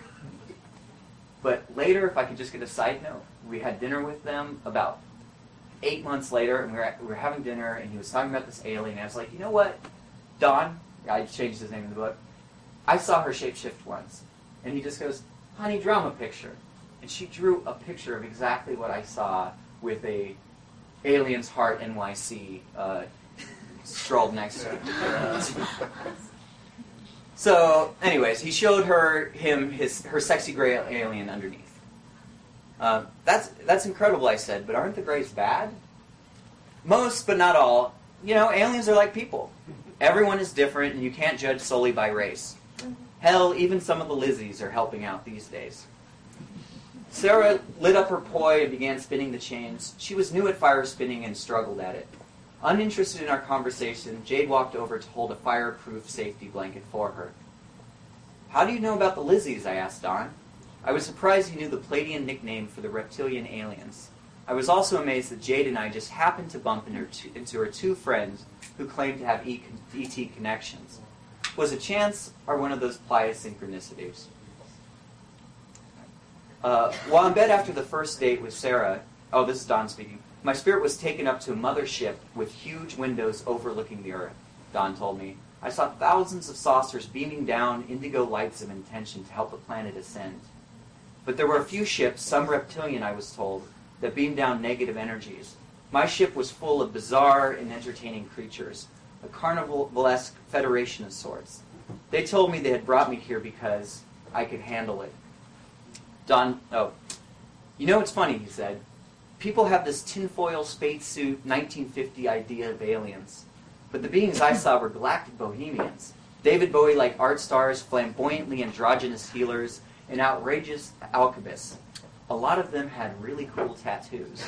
But later, if I could just get a side note, we had dinner with them about 8 months later, and we were having dinner, and he was talking about this alien, and I was like, you know what, Don, I changed his name in the book, I saw her shapeshift once. And he just goes, honey, draw him a picture. And she drew a picture of exactly what I saw with a Aliens Heart NYC scrolled next to it. So, anyways, he showed her sexy gray alien underneath. That's incredible, I said, but aren't the grays bad? Most, but not all. You know, aliens are like people. Everyone is different, and you can't judge solely by race. Hell, even some of the Lizzies are helping out these days. Sarah lit up her poi and began spinning the chains. She was new at fire spinning and struggled at it. Uninterested in our conversation, Jade walked over to hold a fireproof safety blanket for her. How do you know about the Lizzies? I asked Don. I was surprised he knew the Palladian nickname for the reptilian aliens. I was also amazed that Jade and I just happened to bump into her two friends who claimed to have ET connections. Was it chance or one of those playa synchronicities? While in bed after the first date with Sarah, oh, this is Don speaking, my spirit was taken up to a mothership with huge windows overlooking the earth, Don told me. I saw thousands of saucers beaming down indigo lights of intention to help the planet ascend. But there were a few ships, some reptilian I was told, that beamed down negative energies. My ship was full of bizarre and entertaining creatures, a carnivalesque federation of sorts. They told me they had brought me here because I could handle it. Don, you know what's funny, he said. People have this tinfoil spacesuit 1950 idea of aliens. But the beings I saw were galactic bohemians. David Bowie-like art stars, flamboyantly androgynous healers, and outrageous alchemists. A lot of them had really cool tattoos.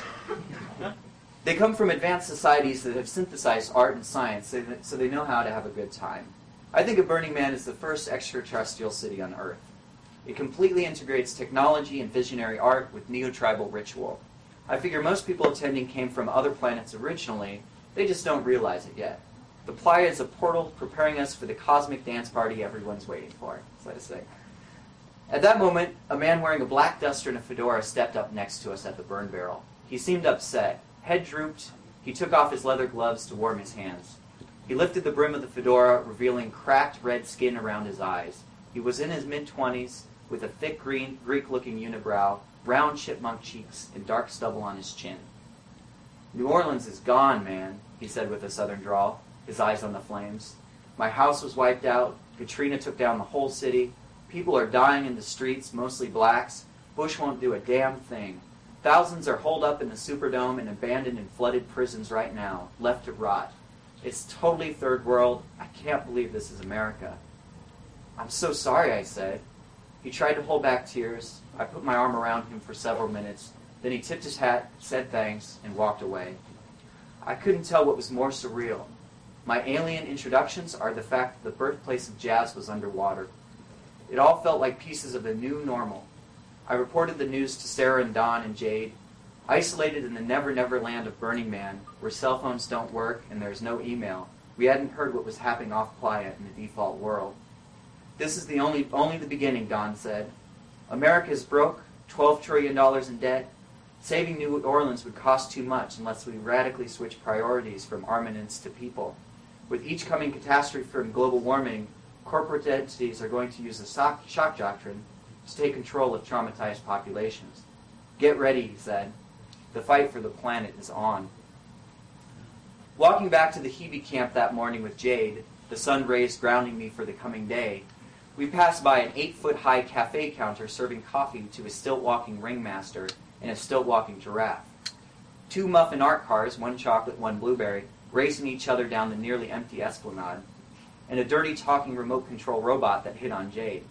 They come from advanced societies that have synthesized art and science, so they know how to have a good time. I think of Burning Man as the first extraterrestrial city on Earth. It completely integrates technology and visionary art with neo-tribal ritual. I figure most people attending came from other planets originally, they just don't realize it yet. The playa is a portal preparing us for the cosmic dance party everyone's waiting for, so to say. At that moment, a man wearing a black duster and a fedora stepped up next to us at the burn barrel. He seemed upset. Head drooped. He took off his leather gloves to warm his hands. He lifted the brim of the fedora, revealing cracked red skin around his eyes. He was in his mid-20s, with a thick green, Greek-looking unibrow, round chipmunk cheeks, and dark stubble on his chin. "New Orleans is gone, man," he said with a southern drawl, his eyes on the flames. "My house was wiped out. Katrina took down the whole city. People are dying in the streets, mostly blacks. Bush won't do a damn thing. Thousands are holed up in the Superdome and abandoned in flooded prisons right now, left to rot. It's totally third world. I can't believe this is America." "I'm so sorry," I said. He tried to hold back tears. I put my arm around him for several minutes. Then he tipped his hat, said thanks, and walked away. I couldn't tell what was more surreal. My alien introductions are the fact that the birthplace of jazz was underwater. It all felt like pieces of a new normal. I reported the news to Sarah and Don and Jade. Isolated in the never-never land of Burning Man, where cell phones don't work and there's no email, we hadn't heard what was happening off Playa in the default world. "This is only the beginning," Don said. "America is broke, $12 trillion in debt. Saving New Orleans would cost too much unless we radically switch priorities from armaments to people. With each coming catastrophe from global warming, corporate entities are going to use the shock doctrine to take control of traumatized populations. Get ready," he said. "The fight for the planet is on." Walking back to the Hebe camp that morning with Jade, the sun rays grounding me for the coming day, we passed by an 8-foot-high cafe counter serving coffee to a stilt-walking ringmaster and a stilt-walking giraffe. 2 muffin art cars, 1 chocolate, 1 blueberry, racing each other down the nearly empty esplanade, and a dirty talking remote control robot that hit on Jade.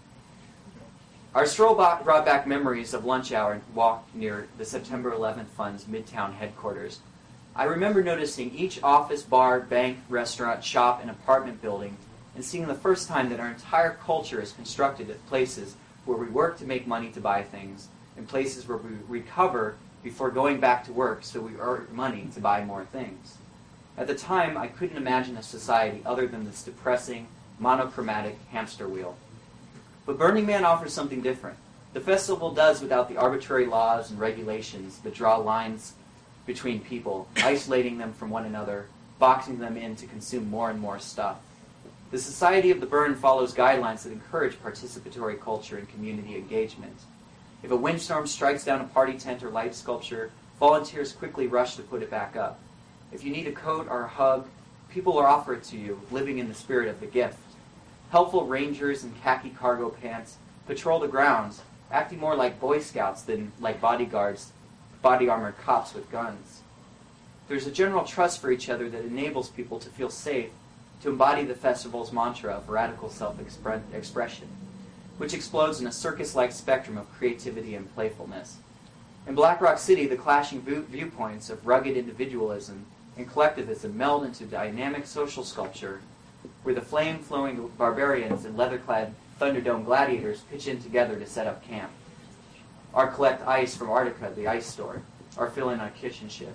Our stroll brought back memories of lunch hour and walk near the September 11th Fund's Midtown headquarters. I remember noticing each office, bar, bank, restaurant, shop, and apartment building, and seeing the first time that our entire culture is constructed at places where we work to make money to buy things, and places where we recover before going back to work so we earn money to buy more things. At the time, I couldn't imagine a society other than this depressing, monochromatic hamster wheel. But Burning Man offers something different. The festival does without the arbitrary laws and regulations that draw lines between people, isolating them from one another, boxing them in to consume more and more stuff. The Society of the Burn follows guidelines that encourage participatory culture and community engagement. If a windstorm strikes down a party tent or light sculpture, volunteers quickly rush to put it back up. If you need a coat or a hug, people will offer it to you, living in the spirit of the gift. Helpful rangers in khaki cargo pants patrol the grounds, acting more like Boy Scouts than like bodyguards, body-armored cops with guns. There's a general trust for each other that enables people to feel safe to embody the festival's mantra of radical self-expression, which explodes in a circus-like spectrum of creativity and playfulness. In Black Rock City, the clashing viewpoints of rugged individualism and collectivism meld into dynamic social sculpture where the flame-flowing barbarians and leather-clad Thunderdome gladiators pitch in together to set up camp, or collect ice from Arctica, the ice store, or fill in on kitchen shift.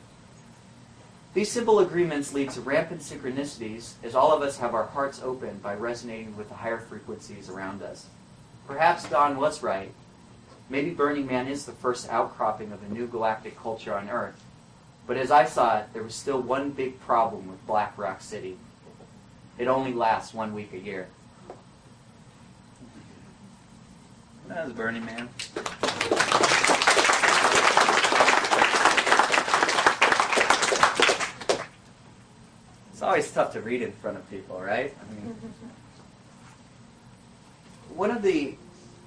These simple agreements lead to rampant synchronicities as all of us have our hearts open by resonating with the higher frequencies around us. Perhaps Don was right. Maybe Burning Man is the first outcropping of a new galactic culture on Earth. But as I saw it, there was still one big problem with Black Rock City. It only lasts 1 week a year. That was Burning Man. It's always tough to read in front of people, right? I mean, one of the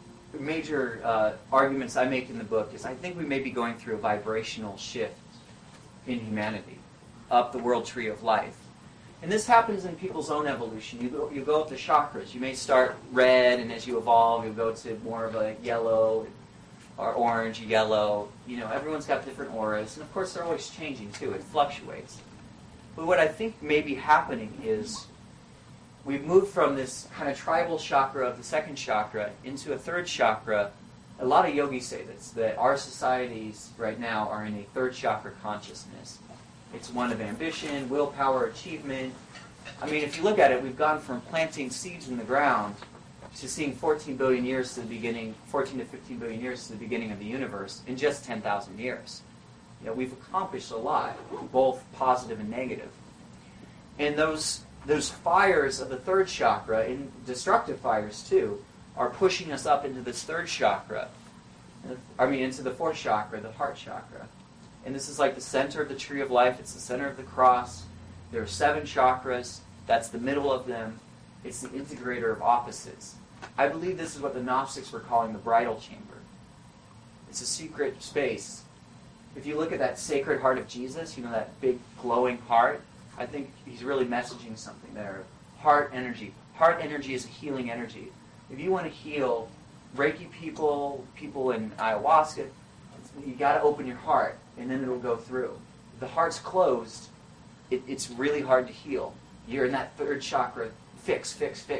major arguments I make in the book is I think we may be going through a vibrational shift in humanity up the world tree of life. And this happens in people's own evolution. You go up the chakras. You may start red, and as you evolve, you'll go to more of a yellow or orange, yellow. Everyone's got different auras. And of course, they're always changing, too. It fluctuates. But what I think may be happening is we've moved from this kind of tribal chakra of the second chakra into a third chakra. A lot of yogis say this, that our societies right now are in a third chakra consciousness. It's one of ambition, willpower, achievement. I mean, if you look at it, we've gone from planting seeds in the ground to seeing 14 billion years to the beginning, 14 to 15 billion years to the beginning of the universe in just 10,000 years. We've accomplished a lot, both positive and negative. And those fires of the third chakra, and destructive fires too, are pushing us up into this third chakra. Into the fourth chakra, the heart chakra. And this is like the center of the tree of life. It's the center of the cross. There are 7 chakras. That's the middle of them. It's the integrator of opposites. I believe this is what the Gnostics were calling the bridal chamber. It's a secret space. If you look at that sacred heart of Jesus, that big glowing heart, I think he's really messaging something there. Heart energy. Heart energy is a healing energy. If you want to heal Reiki people in ayahuasca, you got to open your heart, and then it'll go through. If the heart's closed, it's really hard to heal. You're in that third chakra, fix.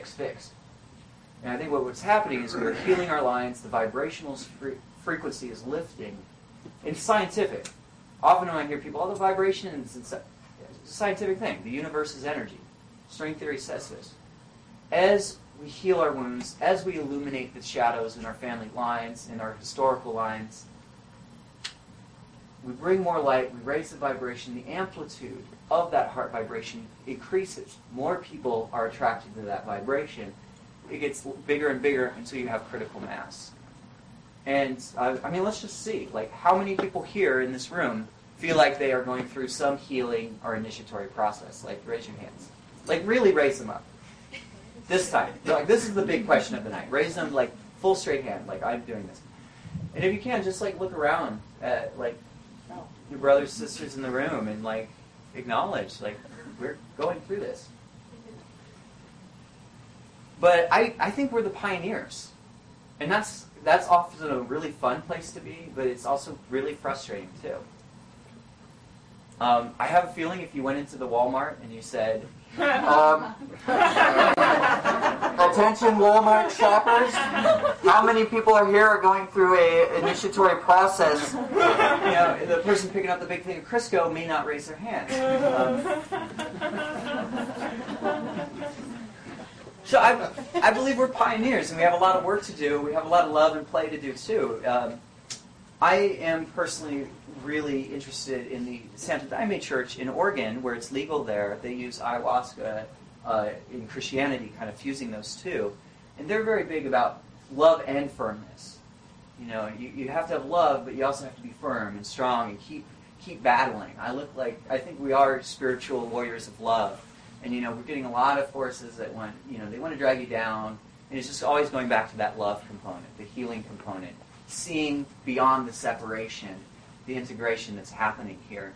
And I think what's happening is we're healing our lines, the vibrational frequency is lifting. It's scientific. Often when I hear people, the vibration, it's a scientific thing. The universe is energy. String theory says this. As we heal our wounds, as we illuminate the shadows in our family lines, in our historical lines, we bring more light, we raise the vibration, the amplitude of that heart vibration increases. More people are attracted to that vibration. It gets bigger and bigger until you have critical mass. And, let's just see, how many people here in this room feel like they are going through some healing or initiatory process? Raise your hands. Really raise them up. This time. This is the big question of the night. Raise them, full straight hand, I'm doing this. And if you can, just, look around at, your brothers, sisters in the room and, acknowledge, we're going through this. But I think we're the pioneers. And that's often a really fun place to be, but it's also really frustrating, too. I have a feeling if you went into the Walmart and you said, attention Walmart shoppers, how many people are here are going through a initiatory process? The person picking up the big thing of Crisco may not raise their hand. So I believe we're pioneers, and we have a lot of work to do. We have a lot of love and play to do, too. I am personally really interested in the Santo Daime Church in Oregon, where it's legal there. They use ayahuasca in Christianity, kind of fusing those two. And they're very big about love and firmness. You have to have love, but you also have to be firm and strong and keep battling. I think we are spiritual warriors of love. And, we're getting a lot of forces that they want to drag you down. And it's just always going back to that love component, the healing component, seeing beyond the separation, the integration that's happening here.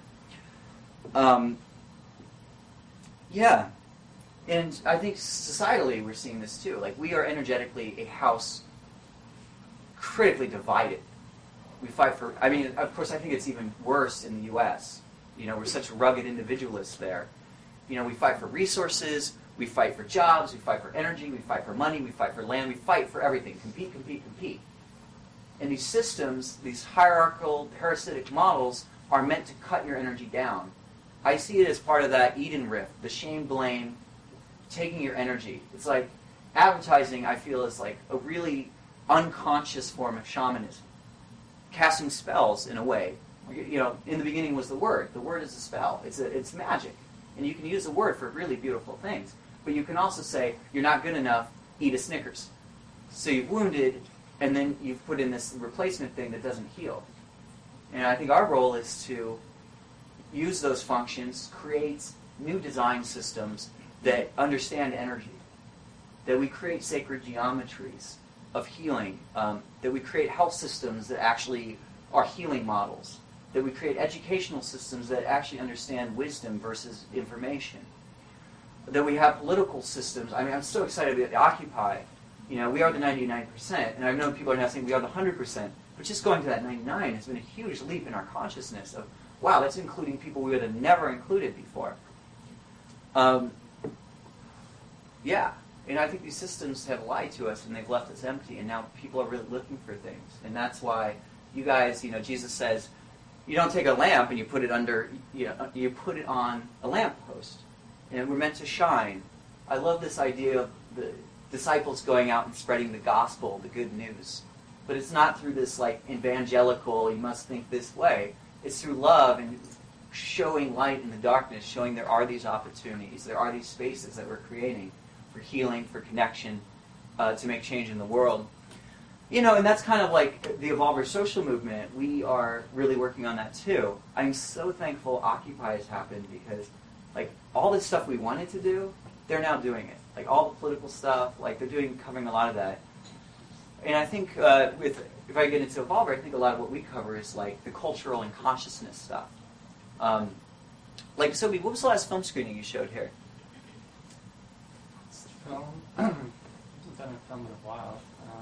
And I think societally we're seeing this too. We are energetically a house critically divided. We fight for, of course I think it's even worse in the U.S. We're such rugged individualists there. We fight for resources, we fight for jobs, we fight for energy, we fight for money, we fight for land, we fight for everything. Compete. And these systems, these hierarchical, parasitic models, are meant to cut your energy down. I see it as part of that Eden rift, the shame, blame, taking your energy. It's like advertising, I feel, is like a really unconscious form of shamanism. Casting spells, in a way. In the beginning was the word. The word is a spell. It's magic. And you can use the word for really beautiful things. But you can also say, you're not good enough, eat a Snickers. So you've wounded, and then you've put in this replacement thing that doesn't heal. And I think our role is to use those functions, create new design systems that understand energy, that we create sacred geometries of healing, that we create health systems that actually are healing models, that we create educational systems that actually understand wisdom versus information, that we have political systems. I mean, I'm so excited about Occupy. You know, we are the 99%, and I know people are now saying we are the 100%, but just going to that 99 has been a huge leap in our consciousness of, wow, that's including people we would have never included before. Yeah, and I think these systems have lied to us and they've left us empty, and now people are really looking for things. And that's why you guys, you know, Jesus says, you don't take a lamp and you put it under, you put it on a lamppost. And we're meant to shine. I love this idea of the disciples going out and spreading the gospel, the good news. But it's not through this like evangelical, you must think this way. It's through love and showing light in the darkness, showing there are these opportunities, there are these spaces that we're creating for healing, for connection, to make change in the world. You know, and that's kind of like the Evolver social movement. We are really working on that too. I'm so thankful Occupy has happened because, like, all this stuff we wanted to do, they're now doing it. Like, all the political stuff, like, they're covering a lot of that. And I think if I get into Evolver, I think a lot of what we cover is, like, the cultural and consciousness stuff. Like, Sophie, what was the last film screening you showed here? Film? I haven't done a film in a while.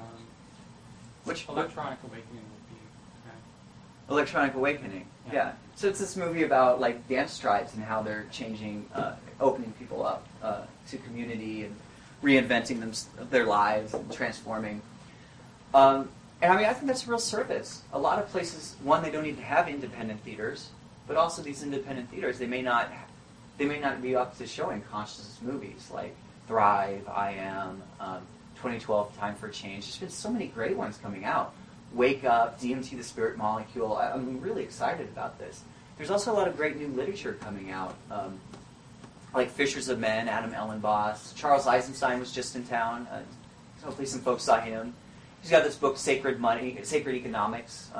Which Electronic Awakening would be. Electronic Awakening, yeah. So it's this movie about like dance tribes and how they're changing, opening people up to community and reinventing their lives and transforming. And I mean, I think that's a real service. A lot of places, one, they don't need to have independent theaters, but also these independent theaters, they may not be up to showing consciousness movies like Thrive, I Am, 2012, Time for Change. There's been so many great ones coming out. Wake Up, DMT, The Spirit Molecule. I'm really excited about this. There's also a lot of great new literature coming out, like Fishers of Men, Adam Ellenboss. Charles Eisenstein was just in town. Hopefully some folks saw him. He's got this book, Sacred Money, Sacred Economics.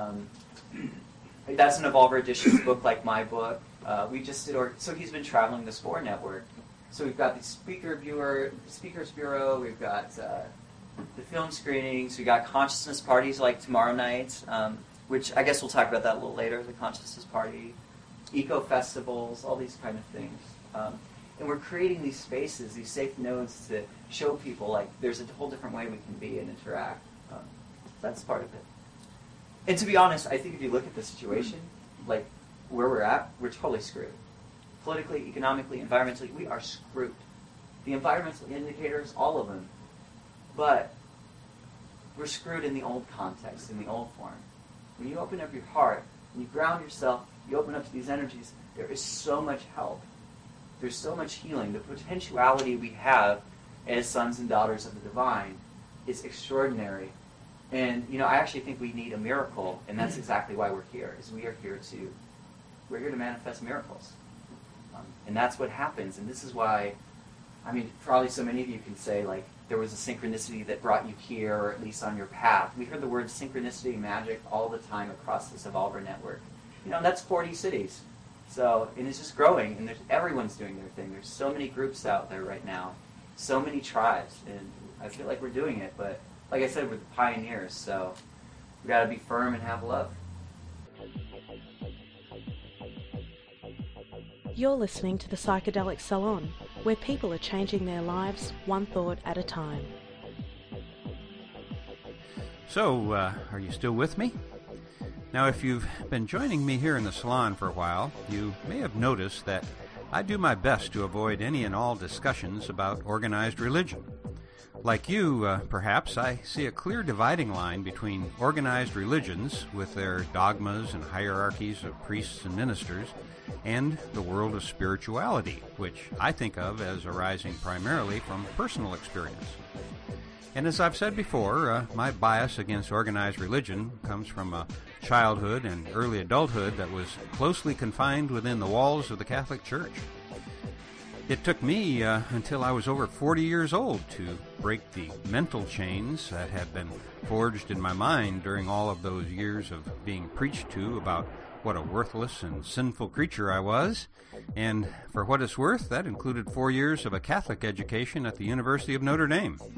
That's an Evolver Editions book, like my book. We just did, so he's been traveling the SPORE network. So we've got the Speakers Bureau, we've got the film screenings, we've got consciousness parties like tomorrow night, which I guess we'll talk about that a little later, the consciousness party, eco festivals, all these kind of things. And we're creating these spaces, these safe nodes to show people like there's a whole different way we can be and interact. That's part of it. And to be honest, I think if you look at the situation, like where we're at, we're totally screwed. Politically, economically, environmentally, we are screwed. The environmental indicators, all of them. But we're screwed in the old context, in the old form. When you open up your heart, when you ground yourself, you open up to these energies, there is so much help. There's so much healing. The potentiality we have as sons and daughters of the divine is extraordinary. And, you know, I actually think we need a miracle, and that's exactly why we're here, is we're here to manifest miracles. And that's what happens. And this is why, I mean, probably so many of you can say, like, there was a synchronicity that brought you here, or at least on your path. We heard the word synchronicity, magic, all the time across this Evolver network. You know, that's 40 cities. So, and it's just growing, and everyone's doing their thing. There's so many groups out there right now, so many tribes, and I feel like we're doing it. But like I said, we're the pioneers, so we got to be firm and have love. You're listening to the Psychedelic Salon, where people are changing their lives one thought at a time. So, are you still with me? Now, if you've been joining me here in the salon for a while, you may have noticed that I do my best to avoid any and all discussions about organized religion. Like you, perhaps, I see a clear dividing line between organized religions with their dogmas and hierarchies of priests and ministers, and the world of spirituality, which I think of as arising primarily from personal experience. And as I've said before, my bias against organized religion comes from a childhood and early adulthood that was closely confined within the walls of the Catholic Church. It took me until I was over 40 years old to break the mental chains that had been forged in my mind during all of those years of being preached to about what a worthless and sinful creature I was. And for what it's worth, that included 4 years of a Catholic education at the University of Notre Dame.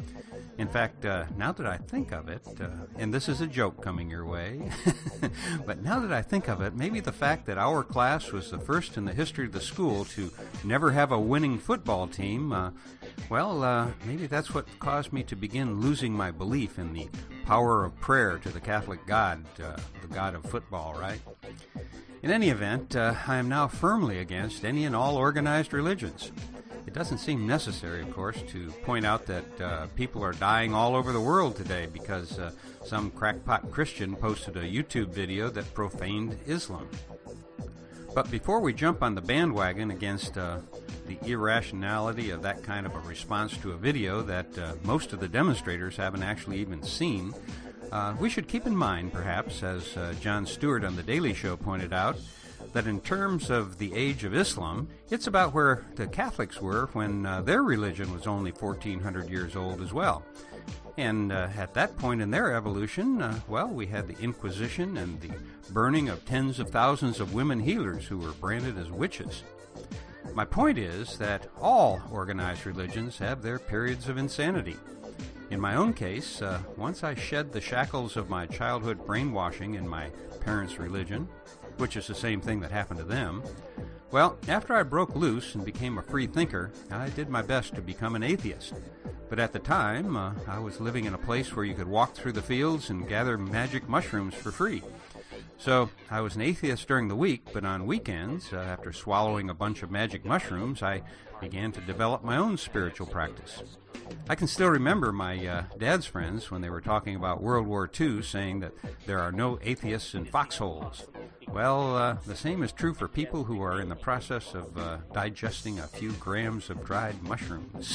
In fact, now that I think of it, and this is a joke coming your way, but now that I think of it, maybe the fact that our class was the first in the history of the school to never have a winning football team, maybe that's what caused me to begin losing my belief in the power of prayer to the Catholic God, the God of football, right? In any event, I am now firmly against any and all organized religions. It doesn't seem necessary, of course, to point out that people are dying all over the world today because some crackpot Christian posted a YouTube video that profaned Islam. But before we jump on the bandwagon against the irrationality of that kind of a response to a video that most of the demonstrators haven't actually even seen, we should keep in mind, perhaps, as Jon Stewart on The Daily Show pointed out, that in terms of the age of Islam, it's about where the Catholics were when their religion was only 1,400 years old as well. And at that point in their evolution, we had the Inquisition and the burning of tens of thousands of women healers who were branded as witches. My point is that all organized religions have their periods of insanity. In my own case, once I shed the shackles of my childhood brainwashing in my parents' religion, which is the same thing that happened to them, after I broke loose and became a free thinker, I did my best to become an atheist. But at the time, I was living in a place where you could walk through the fields and gather magic mushrooms for free. So I was an atheist during the week, but on weekends, after swallowing a bunch of magic mushrooms, I began to develop my own spiritual practice. I can still remember my dad's friends when they were talking about World War II saying that there are no atheists in foxholes. Well, the same is true for people who are in the process of digesting a few grams of dried mushrooms.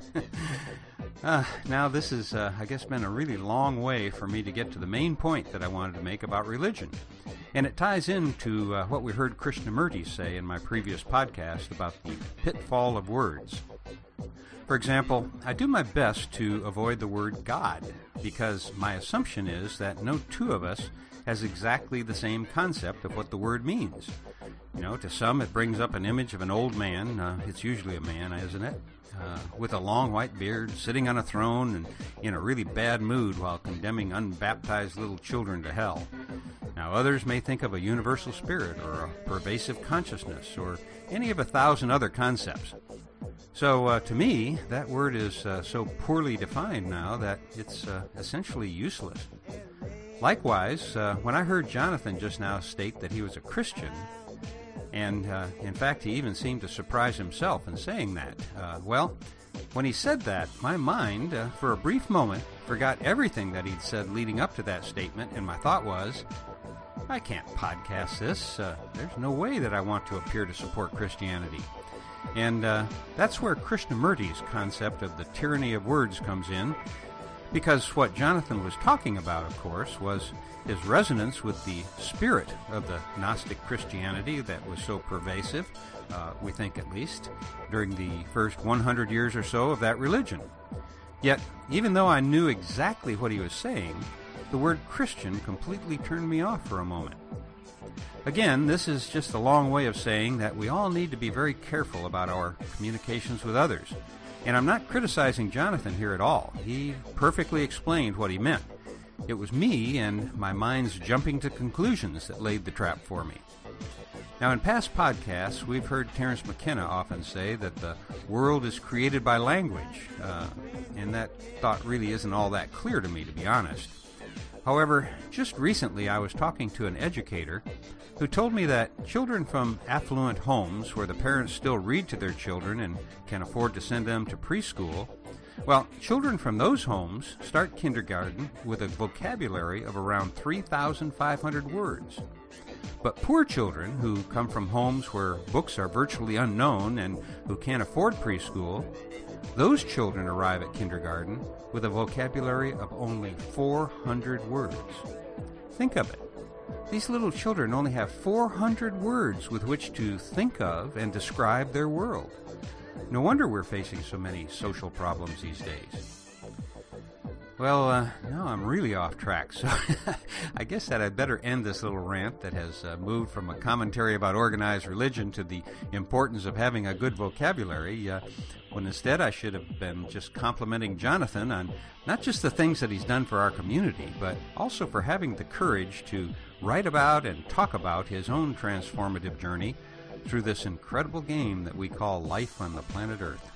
Now, this has, I guess, been a really long way for me to get to the main point that I wanted to make about religion. And it ties into what we heard Krishnamurti say in my previous podcast about the pitfall of words. For example, I do my best to avoid the word God, because my assumption is that no two of us has exactly the same concept of what the word means. You know, to some it brings up an image of an old man, it's usually a man, isn't it? With a long white beard, sitting on a throne and in a really bad mood while condemning unbaptized little children to hell. Now, others may think of a universal spirit or a pervasive consciousness or any of 1,000 other concepts. So, to me, that word is so poorly defined now that it's essentially useless. Likewise, when I heard Jonathan just now state that he was a Christian, and in fact he even seemed to surprise himself in saying that, when he said that, my mind, for a brief moment, forgot everything that he'd said leading up to that statement, and my thought was, I can't podcast this. There's no way that I want to appear to support Christianity. And that's where Krishnamurti's concept of the tyranny of words comes in, because what Jonathan was talking about, of course, was his resonance with the spirit of the Gnostic Christianity that was so pervasive, we think at least, during the first 100 years or so of that religion. Yet, even though I knew exactly what he was saying, the word Christian completely turned me off for a moment. Again, this is just a long way of saying that we all need to be very careful about our communications with others. And I'm not criticizing Jonathan here at all. He perfectly explained what he meant. It was me and my mind's jumping to conclusions that laid the trap for me. Now, in past podcasts, we've heard Terence McKenna often say that the world is created by language, and that thought really isn't all that clear to me, to be honest. However, just recently I was talking to an educator who told me that children from affluent homes where the parents still read to their children and can afford to send them to preschool, children from those homes start kindergarten with a vocabulary of around 3,500 words. But poor children who come from homes where books are virtually unknown and who can't afford preschool, those children arrive at kindergarten with a vocabulary of only 400 words. Think of it. These little children only have 400 words with which to think of and describe their world. No wonder we're facing so many social problems these days. Well, now I'm really off track, so I guess that I'd better end this little rant that has moved from a commentary about organized religion to the importance of having a good vocabulary, when instead I should have been just complimenting Jonathan on not just the things that he's done for our community, but also for having the courage to write about and talk about his own transformative journey through this incredible game that we call life on the planet Earth.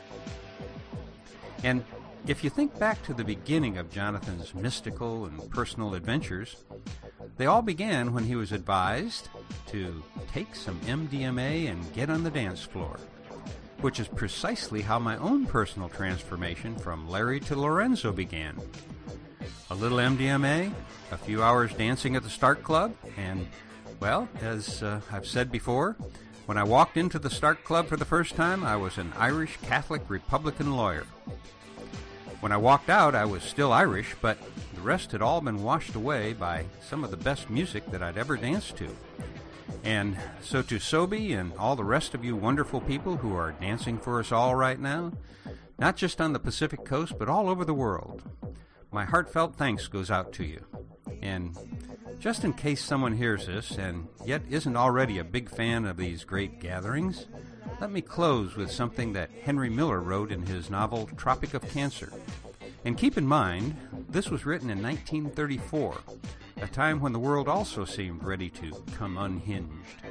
And if you think back to the beginning of Jonathan's mystical and personal adventures, they all began when he was advised to take some MDMA and get on the dance floor, which is precisely how my own personal transformation from Larry to Lorenzo began. A little MDMA, a few hours dancing at the Stark Club, and, well, as I've said before, when I walked into the Stark Club for the first time, I was an Irish Catholic Republican lawyer. When I walked out, I was still Irish, but the rest had all been washed away by some of the best music that I'd ever danced to. And so to Sobe and all the rest of you wonderful people who are dancing for us all right now, not just on the Pacific Coast, but all over the world, my heartfelt thanks goes out to you. And just in case someone hears this and yet isn't already a big fan of these great gatherings, let me close with something that Henry Miller wrote in his novel Tropic of Cancer. And keep in mind, this was written in 1934, a time when the world also seemed ready to come unhinged.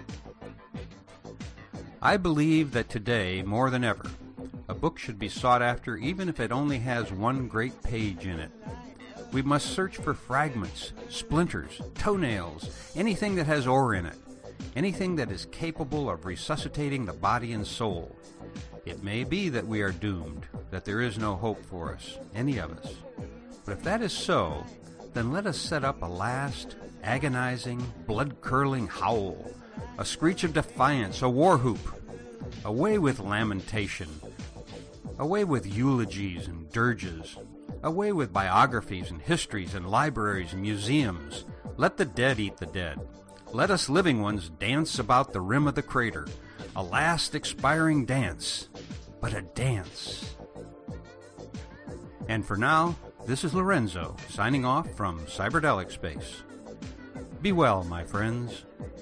I believe that today, more than ever, a book should be sought after even if it only has one great page in it. We must search for fragments, splinters, toenails, anything that has ore in it, anything that is capable of resuscitating the body and soul. It may be that we are doomed, that there is no hope for us, any of us. But if that is so, then let us set up a last, agonizing, blood-curdling howl, a screech of defiance, a war whoop. Away with lamentation, away with eulogies and dirges, away with biographies and histories and libraries and museums. Let the dead eat the dead. Let us living ones dance about the rim of the crater, a last expiring dance, but a dance. And for now, this is Lorenzo, signing off from Cyberdelic Space. Be well, my friends.